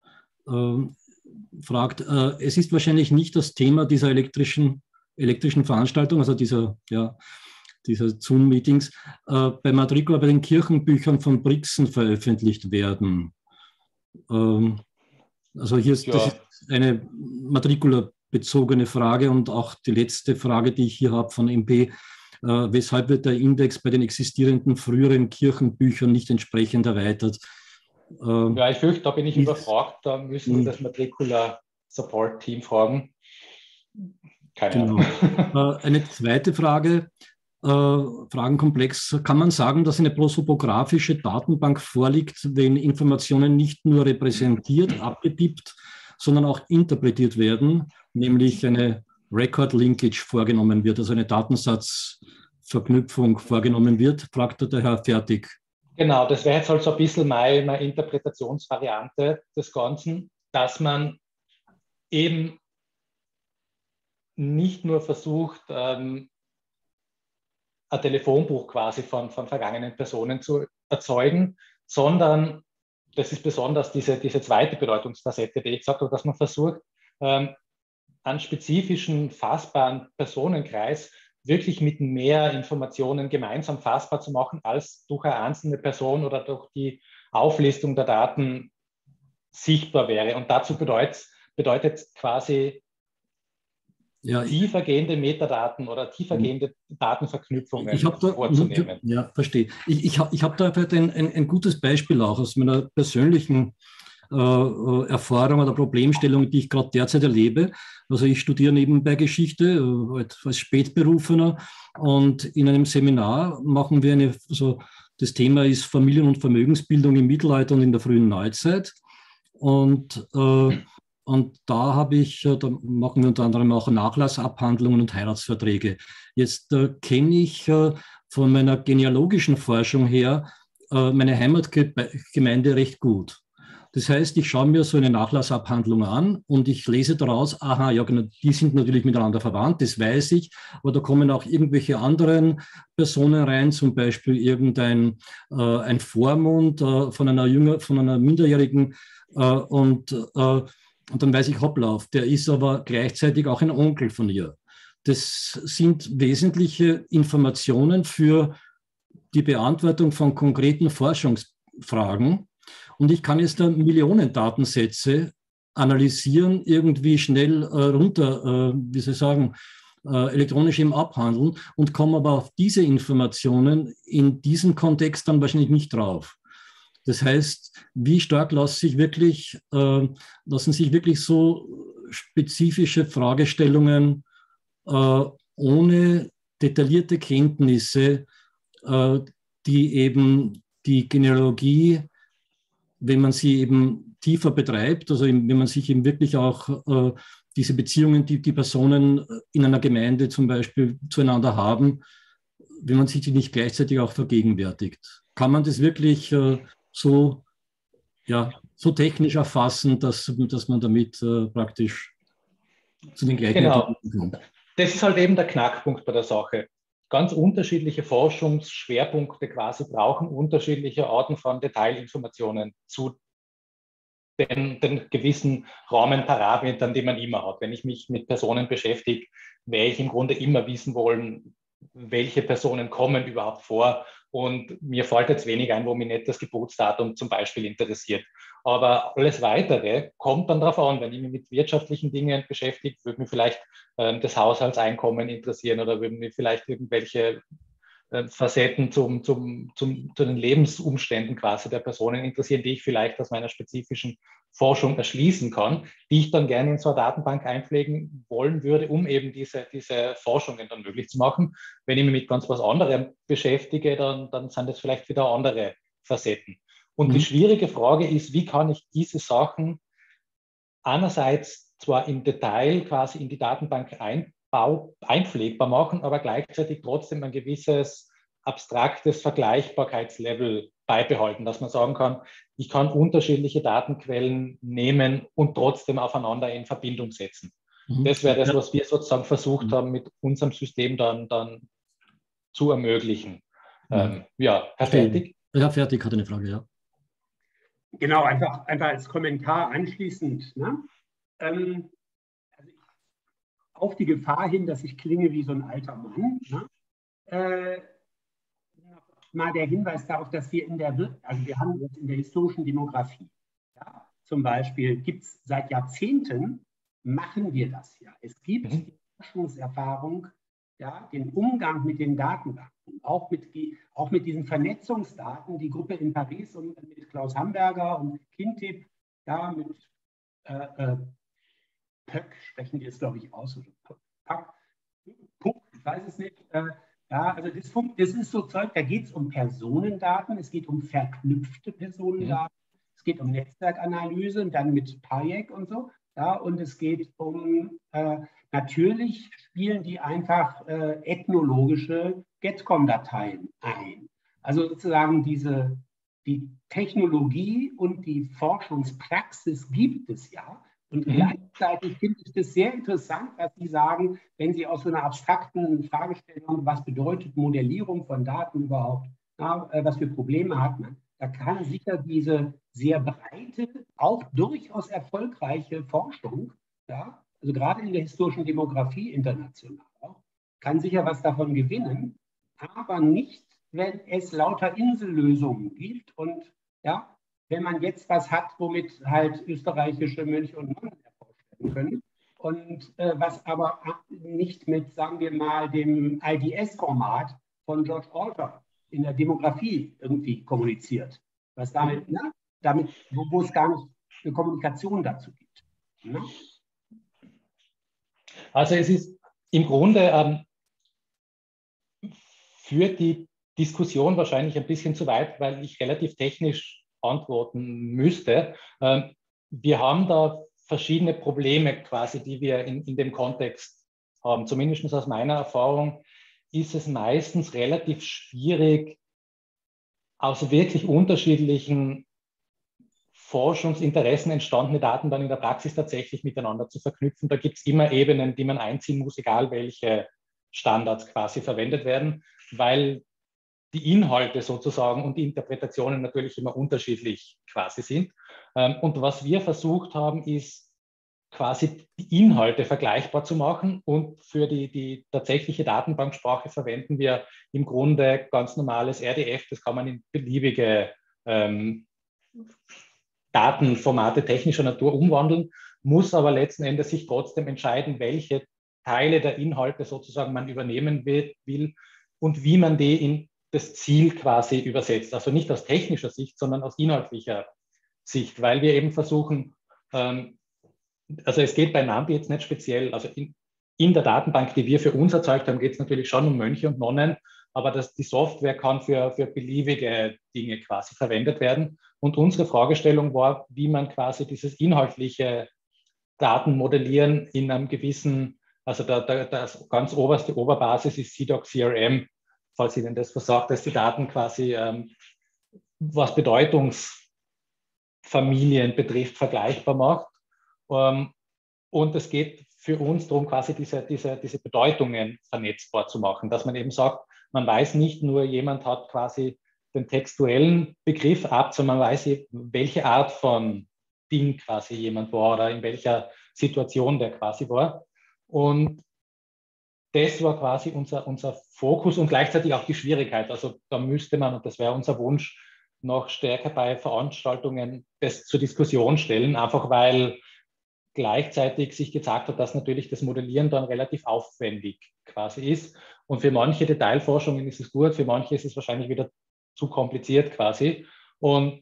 Speaker 3: fragt, es ist wahrscheinlich nicht das Thema dieser elektrischen Veranstaltung, also dieser Zoom-Meetings, bei Matricula bei den Kirchenbüchern von Brixen veröffentlicht werden. Also hier ist, das ist eine Matricula-bezogene Frage und auch die letzte Frage, die ich hier habe von MP, weshalb wird der Index bei den existierenden früheren Kirchenbüchern nicht entsprechend erweitert?
Speaker 4: Ja, ich fürchte, da bin ich überfragt, da müssen Sie das Matricula-Support-Team fragen. Keine Ahnung.
Speaker 3: Eine zweite Frage, Fragenkomplex. Kann man sagen, dass eine prosopographische Datenbank vorliegt, wenn Informationen nicht nur repräsentiert, abgetippt, sondern auch interpretiert werden, nämlich eine Record Linkage vorgenommen wird, also eine Datensatzverknüpfung vorgenommen wird, fragte der Herr Fertig.
Speaker 4: Genau, das wäre jetzt halt so ein bisschen meine Interpretationsvariante des Ganzen, dass man eben nicht nur versucht, ein Telefonbuch quasi von vergangenen Personen zu erzeugen, sondern, das ist besonders diese zweite Bedeutungsfacette, die ich gesagt habe, dass man versucht, einen spezifischen, fassbaren Personenkreis wirklich mit mehr Informationen gemeinsam fassbar zu machen, als durch eine einzelne Person oder durch die Auflistung der Daten sichtbar wäre. Und dazu bedeutet quasi tiefergehende Metadaten oder tiefergehende Datenverknüpfungen vorzunehmen.
Speaker 3: Ja, verstehe. Ich hab da ein gutes Beispiel auch aus meiner persönlichen Erfahrung oder Problemstellung, die ich gerade derzeit erlebe. Also ich studiere nebenbei Geschichte als Spätberufener und in einem Seminar machen wir das Thema ist Familien- und Vermögensbildung im Mittelalter und in der frühen Neuzeit. Und da machen wir unter anderem auch Nachlassabhandlungen und Heiratsverträge. Jetzt kenne ich von meiner genealogischen Forschung her meine Heimatgemeinde recht gut. Das heißt, ich schaue mir so eine Nachlassabhandlung an und ich lese daraus, aha, ja, die sind natürlich miteinander verwandt, das weiß ich, aber da kommen auch irgendwelche anderen Personen rein, zum Beispiel ein Vormund von einer Minderjährigen und dann weiß ich, hoppla, der ist aber gleichzeitig auch ein Onkel von ihr. Das sind wesentliche Informationen für die Beantwortung von konkreten Forschungsfragen. Und ich kann jetzt da Millionen Datensätze analysieren, irgendwie schnell elektronisch eben abhandeln und komme aber auf diese Informationen in diesem Kontext dann wahrscheinlich nicht drauf. Das heißt, wie stark lassen sich wirklich so spezifische Fragestellungen ohne detaillierte Kenntnisse, die eben die Genealogie wenn man sie eben tiefer betreibt, also wenn man sich eben wirklich auch diese Beziehungen, die die Personen in einer Gemeinde zum Beispiel zueinander haben, wenn man sich die nicht gleichzeitig auch vergegenwärtigt. Kann man das wirklich so technisch erfassen, dass man damit praktisch zu den gleichen Ergebnissen kommt?
Speaker 4: Das ist halt eben der Knackpunkt bei der Sache. Ganz unterschiedliche Forschungsschwerpunkte quasi brauchen unterschiedliche Arten von Detailinformationen zu den gewissen Rahmenparametern, die man immer hat. Wenn ich mich mit Personen beschäftige, werde ich im Grunde immer wissen wollen, welche Personen kommen überhaupt vor. Und mir fällt jetzt wenig ein, wo mich nicht das Geburtsdatum zum Beispiel interessiert. Aber alles Weitere kommt dann darauf an. Wenn ich mich mit wirtschaftlichen Dingen beschäftige, würde mich vielleicht das Haushaltseinkommen interessieren oder würden mich vielleicht irgendwelche Facetten zu den Lebensumständen quasi der Personen interessieren, die ich vielleicht aus meiner spezifischen Forschung erschließen kann, die ich dann gerne in so eine Datenbank einpflegen wollen würde, um eben diese Forschungen dann möglich zu machen. Wenn ich mich mit ganz was anderem beschäftige, dann sind das vielleicht wieder andere Facetten. Und die schwierige Frage ist, wie kann ich diese Sachen einerseits zwar im Detail quasi in die Datenbank einpflegbar machen, aber gleichzeitig trotzdem ein gewisses abstraktes Vergleichbarkeitslevel beibehalten, dass man sagen kann, ich kann unterschiedliche Datenquellen nehmen und trotzdem aufeinander in Verbindung setzen. Das wäre das, was wir sozusagen versucht haben, mit unserem System dann zu ermöglichen. Herr Fertig?
Speaker 3: Herr Fertig hat eine Frage, ja.
Speaker 5: Genau, einfach als Kommentar anschließend. Ne? Also auf die Gefahr hin, dass ich klinge wie so ein alter Mann, ne? Mal der Hinweis darauf, dass wir wir haben jetzt in der historischen Demografie, ja, zum Beispiel gibt es seit Jahrzehnten, machen wir das ja. Es gibt die Forschungserfahrung, ja, den Umgang mit den Datenbanken, auch mit diesen Vernetzungsdaten, die Gruppe in Paris und mit Klaus Hamburger und Kintip, ja, mit Pöck sprechen die es, glaube ich, aus. Puck, ich weiß es nicht. Ja, also das ist so Zeug, da geht es um Personendaten, es geht um verknüpfte Personendaten, es geht um Netzwerkanalyse und dann mit Payek und so. Ja, und es geht um, natürlich spielen die einfach ethnologische Getcom-Dateien ein. Also sozusagen die Technologie und die Forschungspraxis gibt es ja. Und gleichzeitig finde ich das sehr interessant, was Sie sagen, wenn Sie aus so einer abstrakten Fragestellung, was bedeutet Modellierung von Daten überhaupt, ja, was für Probleme hat man. Da kann sicher diese sehr breite, auch durchaus erfolgreiche Forschung, ja, also gerade in der historischen Demografie international auch, kann sicher was davon gewinnen, aber nicht, wenn es lauter Insellösungen gibt und ja, wenn man jetzt was hat, womit halt österreichische Mönche und Nonnen erforscht werden können und was aber nicht mit, sagen wir mal, dem IDS-Format von George Alter in der Demografie irgendwie kommuniziert. Was damit, ne? Wo es gar nicht eine Kommunikation dazu gibt. Ne?
Speaker 4: Also es ist im Grunde für die Diskussion wahrscheinlich ein bisschen zu weit, weil ich relativ technisch antworten müsste. Wir haben da verschiedene Probleme quasi, die wir in dem Kontext haben. Zumindest aus meiner Erfahrung ist es meistens relativ schwierig, aus wirklich unterschiedlichen Forschungsinteressen entstandene Daten dann in der Praxis tatsächlich miteinander zu verknüpfen. Da gibt es immer Ebenen, die man einziehen muss, egal welche Standards quasi verwendet werden, weil die Inhalte sozusagen und die Interpretationen natürlich immer unterschiedlich quasi sind. Und was wir versucht haben, ist quasi die Inhalte vergleichbar zu machen, und für die tatsächliche Datenbanksprache verwenden wir im Grunde ganz normales RDF. Das kann man in beliebige Datenformate technischer Natur umwandeln, muss aber letzten Endes sich trotzdem entscheiden, welche Teile der Inhalte sozusagen man übernehmen will und wie man die in das Ziel quasi übersetzt. Also nicht aus technischer Sicht, sondern aus inhaltlicher Sicht, weil wir eben versuchen, also es geht bei NAMPI jetzt nicht speziell, also in der Datenbank, die wir für uns erzeugt haben, geht es natürlich schon um Mönche und Nonnen, aber die Software kann für beliebige Dinge quasi verwendet werden. Und unsere Fragestellung war, wie man quasi dieses inhaltliche Datenmodellieren in einem gewissen, also das ganz oberste Oberbasis ist CDOC CRM, falls Ihnen das versagt, dass die Daten quasi, was Bedeutungsfamilien betrifft, vergleichbar macht. Und es geht für uns darum, quasi diese Bedeutungen vernetzbar zu machen, dass man eben sagt, man weiß nicht nur, jemand hat quasi den textuellen Begriff ab, sondern man weiß, welche Art von Ding quasi jemand war oder in welcher Situation der quasi war. Und das war quasi unser Fokus und gleichzeitig auch die Schwierigkeit. Also da müsste man, und das wäre unser Wunsch, noch stärker bei Veranstaltungen das zur Diskussion stellen, einfach weil gleichzeitig sich gezeigt hat, dass natürlich das Modellieren dann relativ aufwendig quasi ist. Und für manche Detailforschungen ist es gut, für manche ist es wahrscheinlich wieder zu kompliziert quasi. Und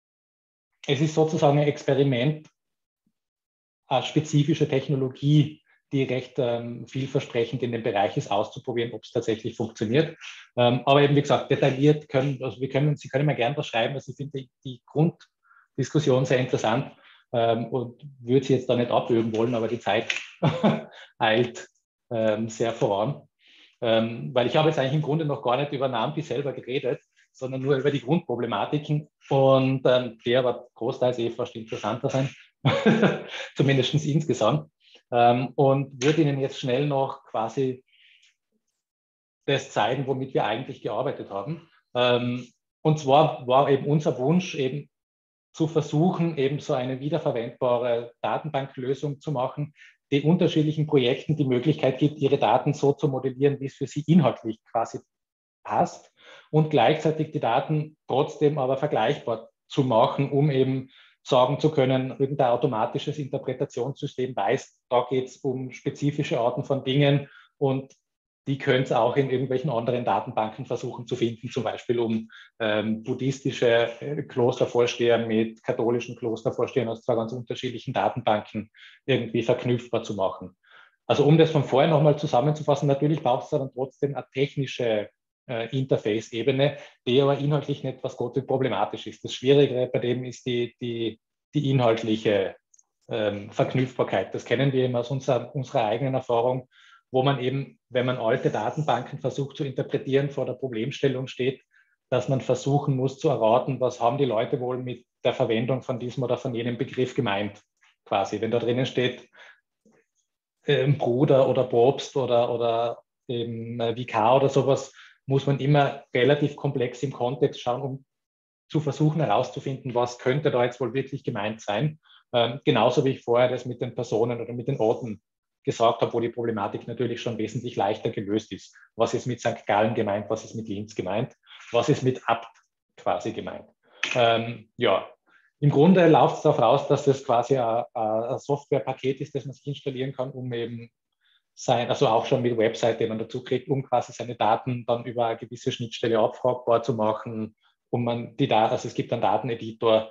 Speaker 4: es ist sozusagen ein Experiment, eine spezifische Technologie, die recht vielversprechend in dem Bereich ist, auszuprobieren, ob es tatsächlich funktioniert. Aber eben, wie gesagt, detailliert Sie können mir gerne was schreiben. Also ich finde die Grunddiskussion sehr interessant und würde sie jetzt da nicht abwürgen wollen, aber die Zeit eilt sehr voran. Weil ich habe jetzt eigentlich im Grunde noch gar nicht über NAMPI selber geredet, sondern nur über die Grundproblematiken und die aber großteils fast interessanter sein, zumindest insgesamt. Und würde Ihnen jetzt schnell noch quasi das zeigen, womit wir eigentlich gearbeitet haben. Und zwar war eben unser Wunsch, eben zu versuchen, eben so eine wiederverwendbare Datenbanklösung zu machen, die unterschiedlichen Projekten die Möglichkeit gibt, ihre Daten so zu modellieren, wie es für sie inhaltlich quasi passt und gleichzeitig die Daten trotzdem aber vergleichbar zu machen, um eben sagen zu können, irgendein automatisches Interpretationssystem weiß, da geht es um spezifische Arten von Dingen und die können es auch in irgendwelchen anderen Datenbanken versuchen zu finden, zum Beispiel um buddhistische Klostervorsteher mit katholischen Klostervorstehern aus zwei ganz unterschiedlichen Datenbanken irgendwie verknüpfbar zu machen. Also um das von vorher nochmal zusammenzufassen, natürlich braucht es dann trotzdem eine technische Interface-Ebene, die aber inhaltlich nicht was Gott problematisch ist. Das Schwierigere bei dem ist die inhaltliche Verknüpfbarkeit. Das kennen wir eben aus unserer eigenen Erfahrung, wo man eben, wenn man alte Datenbanken versucht zu interpretieren, vor der Problemstellung steht, dass man versuchen muss zu erraten, was haben die Leute wohl mit der Verwendung von diesem oder von jenem Begriff gemeint. Quasi, wenn da drinnen steht Bruder oder Propst oder eben Vikar oder sowas, muss man immer relativ komplex im Kontext schauen, um zu versuchen herauszufinden, was könnte da jetzt wohl wirklich gemeint sein. Genauso wie ich vorher das mit den Personen oder mit den Orten gesagt habe, wo die Problematik natürlich schon wesentlich leichter gelöst ist. Was ist mit St. Gallen gemeint, was ist mit Linz gemeint, was ist mit Abt quasi gemeint. Ja, im Grunde läuft es darauf raus, dass das quasi ein Softwarepaket ist, das man sich installieren kann, um eben also auch schon mit Website, die man dazu kriegt, um quasi seine Daten dann über eine gewisse Schnittstelle abfragbar zu machen, also es gibt einen Dateneditor.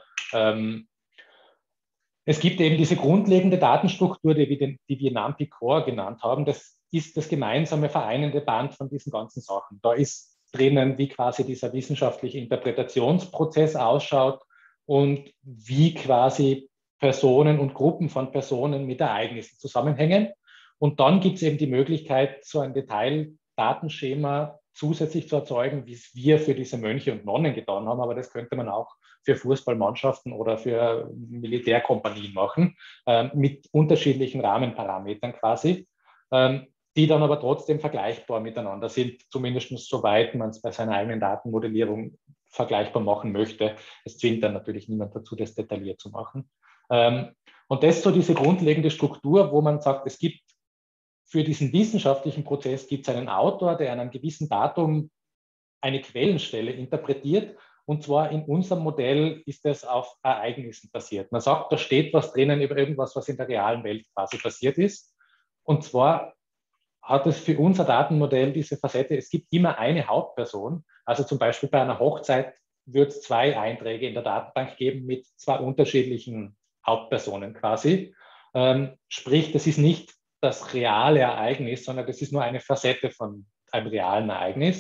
Speaker 4: Es gibt eben diese grundlegende Datenstruktur, die wir NAMPI Core genannt haben. Das ist das gemeinsame vereinende Band von diesen ganzen Sachen. Da ist drinnen, wie quasi dieser wissenschaftliche Interpretationsprozess ausschaut und wie quasi Personen und Gruppen von Personen mit Ereignissen zusammenhängen. Und dann gibt es eben die Möglichkeit, so ein Detaildatenschema zusätzlich zu erzeugen, wie es wir für diese Mönche und Nonnen getan haben. Aber das könnte man auch für Fußballmannschaften oder für Militärkompanien machen, mit unterschiedlichen Rahmenparametern quasi, die dann aber trotzdem vergleichbar miteinander sind, zumindest soweit man es bei seiner eigenen Datenmodellierung vergleichbar machen möchte. Es zwingt dann natürlich niemand dazu, das detailliert zu machen. Und das ist so diese grundlegende Struktur, wo man sagt, es gibt für diesen wissenschaftlichen Prozess gibt es einen Autor, der an einem gewissen Datum eine Quellenstelle interpretiert. Und zwar in unserem Modell ist das auf Ereignissen basiert. Man sagt, da steht was drinnen über irgendwas, was in der realen Welt quasi passiert ist. Und zwar hat es für unser Datenmodell diese Facette, es gibt immer eine Hauptperson. Also zum Beispiel bei einer Hochzeit wird es 2 Einträge in der Datenbank geben mit 2 unterschiedlichen Hauptpersonen quasi. Sprich, das ist nicht das reale Ereignis, sondern das ist nur eine Facette von einem realen Ereignis.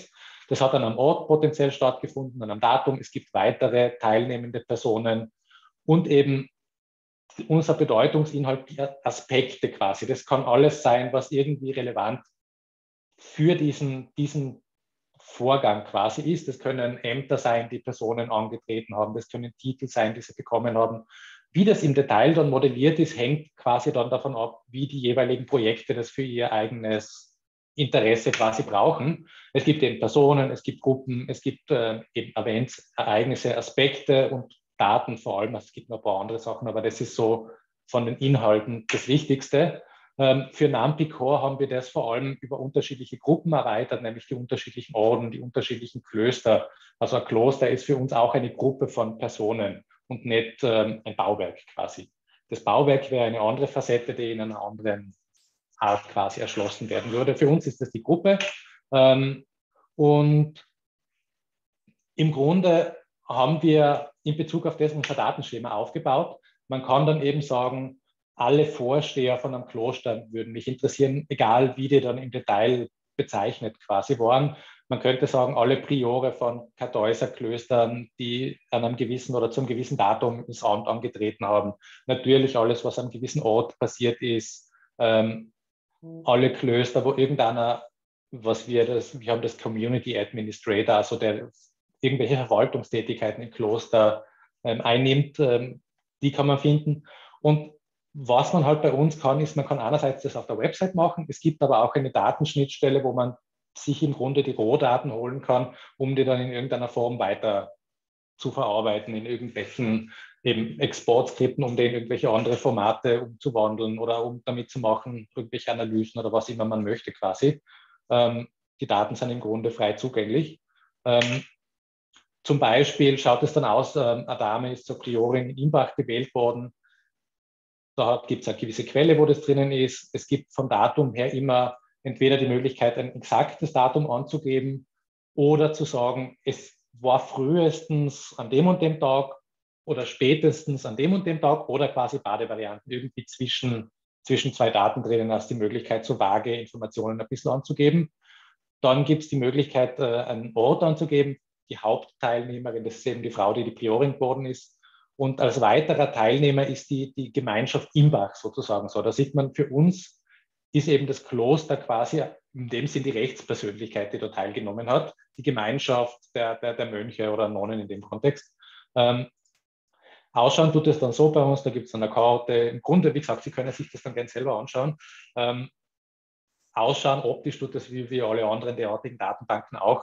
Speaker 4: Das hat an einem Ort potenziell stattgefunden, an einem Datum. Es gibt weitere teilnehmende Personen und eben unser Bedeutungsinhalt, Aspekte quasi. Das kann alles sein, was irgendwie relevant für diesen Vorgang quasi ist. Das können Ämter sein, die Personen angetreten haben. Das können Titel sein, die sie bekommen haben. Wie das im Detail dann modelliert ist, hängt quasi dann davon ab, wie die jeweiligen Projekte das für ihr eigenes Interesse quasi brauchen. Es gibt eben Personen, es gibt Gruppen, es gibt eben Events, Ereignisse, Aspekte und Daten vor allem. Es gibt noch ein paar andere Sachen, aber das ist so von den Inhalten das Wichtigste. Für NAMPI Core haben wir das vor allem über unterschiedliche Gruppen erweitert, nämlich die unterschiedlichen Orden, die unterschiedlichen Klöster. Also ein Kloster ist für uns auch eine Gruppe von Personen und nicht ein Bauwerk quasi. Das Bauwerk wäre eine andere Facette, die in einer anderen Art quasi erschlossen werden würde. Für uns ist das die Gruppe. Und im Grunde haben wir in Bezug auf das unser Datenschema aufgebaut. Man kann dann eben sagen, alle Vorsteher von einem Kloster würden mich interessieren, egal wie die dann im Detail bezeichnet quasi waren. Man könnte sagen, alle Priore von Kartäuserklöstern, die an einem gewissen oder zum gewissen Datum ins Amt angetreten haben. Natürlich alles, was an einem gewissen Ort passiert ist. Alle Klöster, wo irgendeiner, wir haben das Community Administrator, also der irgendwelche Verwaltungstätigkeiten im Kloster einnimmt, die kann man finden. Und was man halt bei uns kann, ist, man kann einerseits das auf der Website machen. Es gibt aber auch eine Datenschnittstelle, wo man sich im Grunde die Rohdaten holen kann, um die dann in irgendeiner Form weiter zu verarbeiten, in irgendwelchen eben Exportskripten, um die in irgendwelche andere Formate umzuwandeln oder um damit zu machen, irgendwelche Analysen oder was immer man möchte quasi. Die Daten sind im Grunde frei zugänglich. Zum Beispiel schaut es dann aus, eine Dame ist zur Priorin in Imbach gewählt worden. Da gibt es eine gewisse Quelle, wo das drinnen ist. Es gibt vom Datum her immer entweder die Möglichkeit, ein exaktes Datum anzugeben oder zu sagen, es war frühestens an dem und dem Tag oder spätestens an dem und dem Tag oder quasi beide Varianten irgendwie zwischen zwei Daten drinnen hast die Möglichkeit, so vage Informationen ein bisschen anzugeben. Dann gibt es die Möglichkeit, einen Ort anzugeben. Die Hauptteilnehmerin, das ist eben die Frau, die die Priorin geworden ist. Und als weiterer Teilnehmer ist die Gemeinschaft Imbach sozusagen so. Da sieht man, für uns ist eben das Kloster quasi in dem Sinn die Rechtspersönlichkeit, die da teilgenommen hat, die Gemeinschaft der Mönche oder Nonnen in dem Kontext. Ausschauen tut es dann so bei uns, da gibt es eine Karte. Im Grunde, wie gesagt, Sie können sich das dann gerne selber anschauen. Ausschauen, optisch tut es wie alle anderen derartigen Datenbanken auch.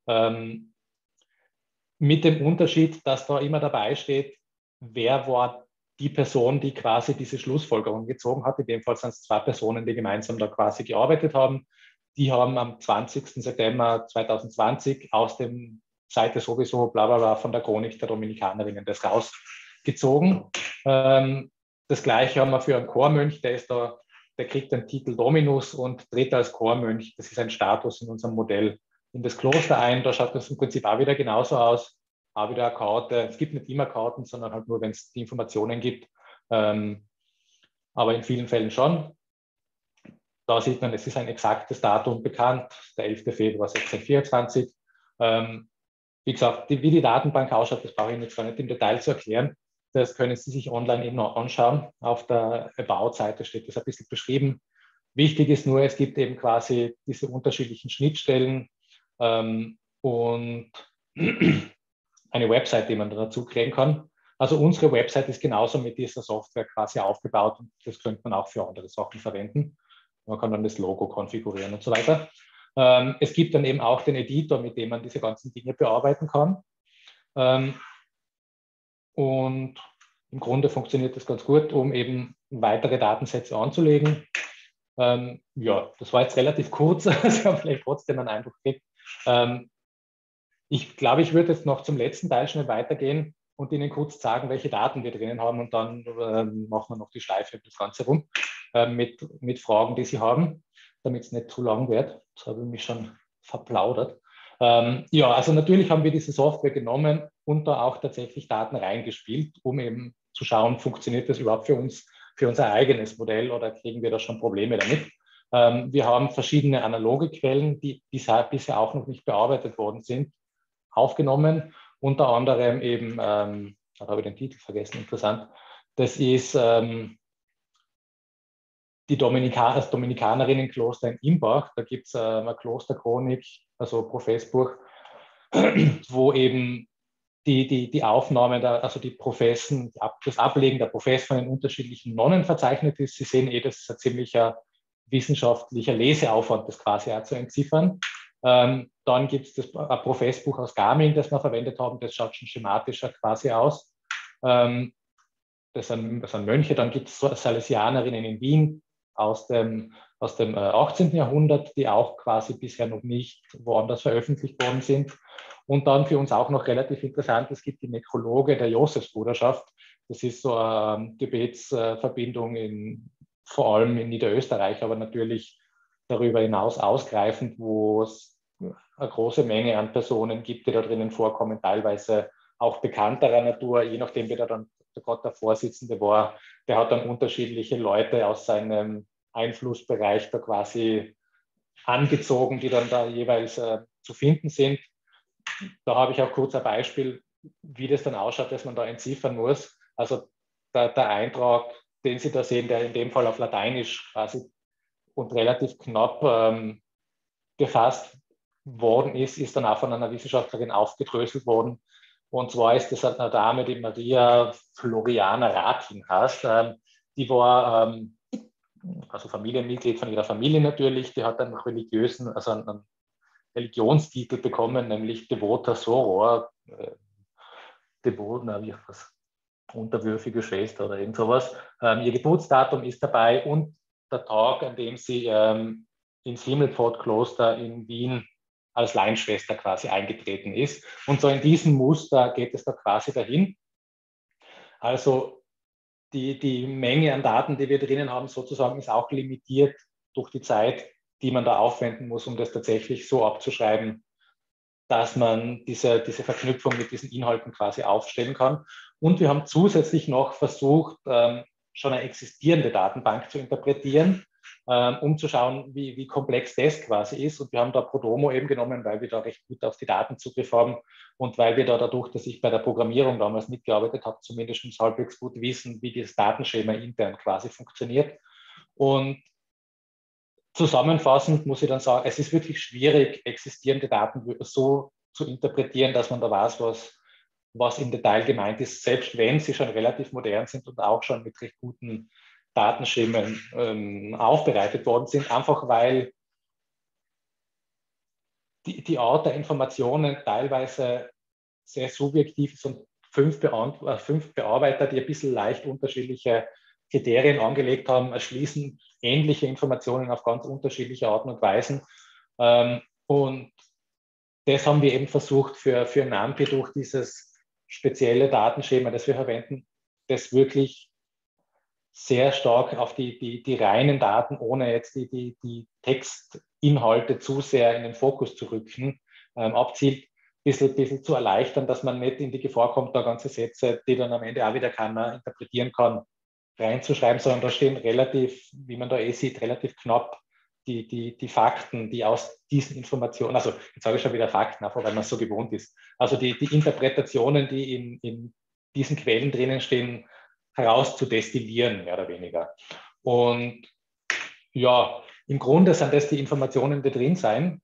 Speaker 4: Mit dem Unterschied, dass da immer dabei steht, wer war die Person, die quasi diese Schlussfolgerung gezogen hat. In dem Fall sind es 2 Personen, die gemeinsam da quasi gearbeitet haben. Die haben am 20. September 2020 aus dem Seite sowieso bla bla bla von der Chronik der Dominikanerinnen das rausgezogen. Das Gleiche haben wir für einen Chormönch, der kriegt den Titel Dominus und tritt als Chormönch, das ist ein Status in unserem Modell, in das Kloster ein. Da schaut das im Prinzip auch wieder genauso aus. Auch wieder eine Karte. Es gibt nicht immer Karten, sondern halt nur, wenn es die Informationen gibt. Aber in vielen Fällen schon. Da sieht man, es ist ein exaktes Datum bekannt, der 11. Februar 1624. Wie gesagt, wie die Datenbank ausschaut, das brauche ich jetzt gar nicht im Detail zu erklären. Das können Sie sich online eben noch anschauen. Auf der About-Seite steht das ein bisschen beschrieben. Wichtig ist nur, es gibt eben quasi diese unterschiedlichen Schnittstellen und eine Website, die man dazu kriegen kann. Also unsere Website ist genauso mit dieser Software quasi aufgebaut und das könnte man auch für andere Sachen verwenden. Man kann dann das Logo konfigurieren und so weiter. Es gibt dann eben auch den Editor, mit dem man diese ganzen Dinge bearbeiten kann. Und im Grunde funktioniert das ganz gut, um eben weitere Datensätze anzulegen. Ja, das war jetzt relativ kurz, Sie haben vielleicht trotzdem einen Eindruck gekriegt. Ich glaube, ich würde jetzt noch zum letzten Teil schnell weitergehen und Ihnen kurz sagen, welche Daten wir drinnen haben und dann machen wir noch die Schleife das Ganze rum mit Fragen, die Sie haben, damit es nicht zu lang wird. Das habe ich mich schon verplaudert. Ja, also natürlich haben wir diese Software genommen und da auch tatsächlich Daten reingespielt, um eben zu schauen, funktioniert das überhaupt für uns, für unser eigenes Modell oder kriegen wir da schon Probleme damit? Wir haben verschiedene analoge Quellen, die bisher auch noch nicht bearbeitet worden sind, aufgenommen. Unter anderem eben, da habe ich den Titel vergessen, interessant, das ist das Dominikanerinnenkloster in Imbach. Da gibt es eine Klosterchronik, also Professbuch, wo eben die Aufnahme, also die Professen, das Ablegen der Profess von den unterschiedlichen Nonnen verzeichnet ist. Sie sehen das ist ein ziemlicher wissenschaftlicher Leseaufwand, das quasi auch zu entziffern. Dann gibt es ein Professbuch aus Garming, das wir verwendet haben, das schaut schon schematischer quasi aus. Das sind Mönche. Dann gibt es Salesianerinnen in Wien aus dem 18. Jahrhundert, die auch quasi bisher noch nicht woanders veröffentlicht worden sind. Und dann für uns auch noch relativ interessant, es gibt die Nekrologe der Josefsbruderschaft. Das ist so eine Gebetsverbindung vor allem in Niederösterreich, aber natürlich darüber hinaus ausgreifend, wo es eine große Menge an Personen gibt, die da drinnen vorkommen, teilweise auch bekannterer Natur, je nachdem, wer da dann gerade der Vorsitzende war. Der hat dann unterschiedliche Leute aus seinem Einflussbereich da quasi angezogen, die dann da jeweils zu finden sind. Da habe ich auch kurz ein Beispiel, wie das dann ausschaut, dass man da entziffern muss. Also der Eintrag, den Sie da sehen, der in dem Fall auf Lateinisch quasi und relativ knapp gefasst worden ist dann auch von einer Wissenschaftlerin aufgedröselt worden. Und zwar ist das eine Dame, die Maria Floriana Ratin heißt. Die war also Familienmitglied von ihrer Familie natürlich. Die hat einen einen Religionstitel bekommen, nämlich Devota Soror, unterwürfige Schwester oder irgend sowas. Ihr Geburtsdatum ist dabei und der Tag, an dem sie ins Himmelpfortkloster in Wien als Laienschwester quasi eingetreten ist. Und so in diesem Muster geht es da quasi dahin. Also die Menge an Daten, die wir drinnen haben, sozusagen, ist auch limitiert durch die Zeit, die man da aufwenden muss, um das tatsächlich so abzuschreiben, dass man diese Verknüpfung mit diesen Inhalten quasi aufstellen kann. Und wir haben zusätzlich noch versucht, schon eine existierende Datenbank zu interpretieren, um zu schauen, wie komplex das quasi ist. Und wir haben da Prodromo eben genommen, weil wir da recht gut auf die Daten Zugriff haben und weil wir da dadurch, dass ich bei der Programmierung damals mitgearbeitet habe, zumindest halbwegs gut wissen, wie dieses Datenschema intern quasi funktioniert. Und zusammenfassend muss ich dann sagen, es ist wirklich schwierig, existierende Daten so zu interpretieren, dass man da weiß, was im Detail gemeint ist, selbst wenn sie schon relativ modern sind und auch schon mit recht guten Datenschemen aufbereitet worden sind, einfach weil die Art der Informationen teilweise sehr subjektiv ist und fünf Bearbeiter, die ein bisschen leicht unterschiedliche Kriterien angelegt haben, erschließen ähnliche Informationen auf ganz unterschiedliche Arten und Weisen. Und das haben wir eben versucht für NAMPI durch dieses spezielle Datenschema, das wir verwenden, das wirklich sehr stark auf die reinen Daten, ohne jetzt die Textinhalte zu sehr in den Fokus zu rücken, abzielt, ein bisschen zu erleichtern, dass man nicht in die Gefahr kommt, da ganze Sätze, die dann am Ende auch wieder keiner interpretieren kann, reinzuschreiben, sondern da stehen relativ, wie man da sieht, relativ knapp die Fakten, die aus diesen Informationen, also jetzt sage ich schon wieder Fakten, einfach weil man es so gewohnt ist, also die Interpretationen, die in diesen Quellen drinnen stehen, herauszudestillieren, mehr oder weniger. Und ja, im Grunde sind das die Informationen, die drin sein.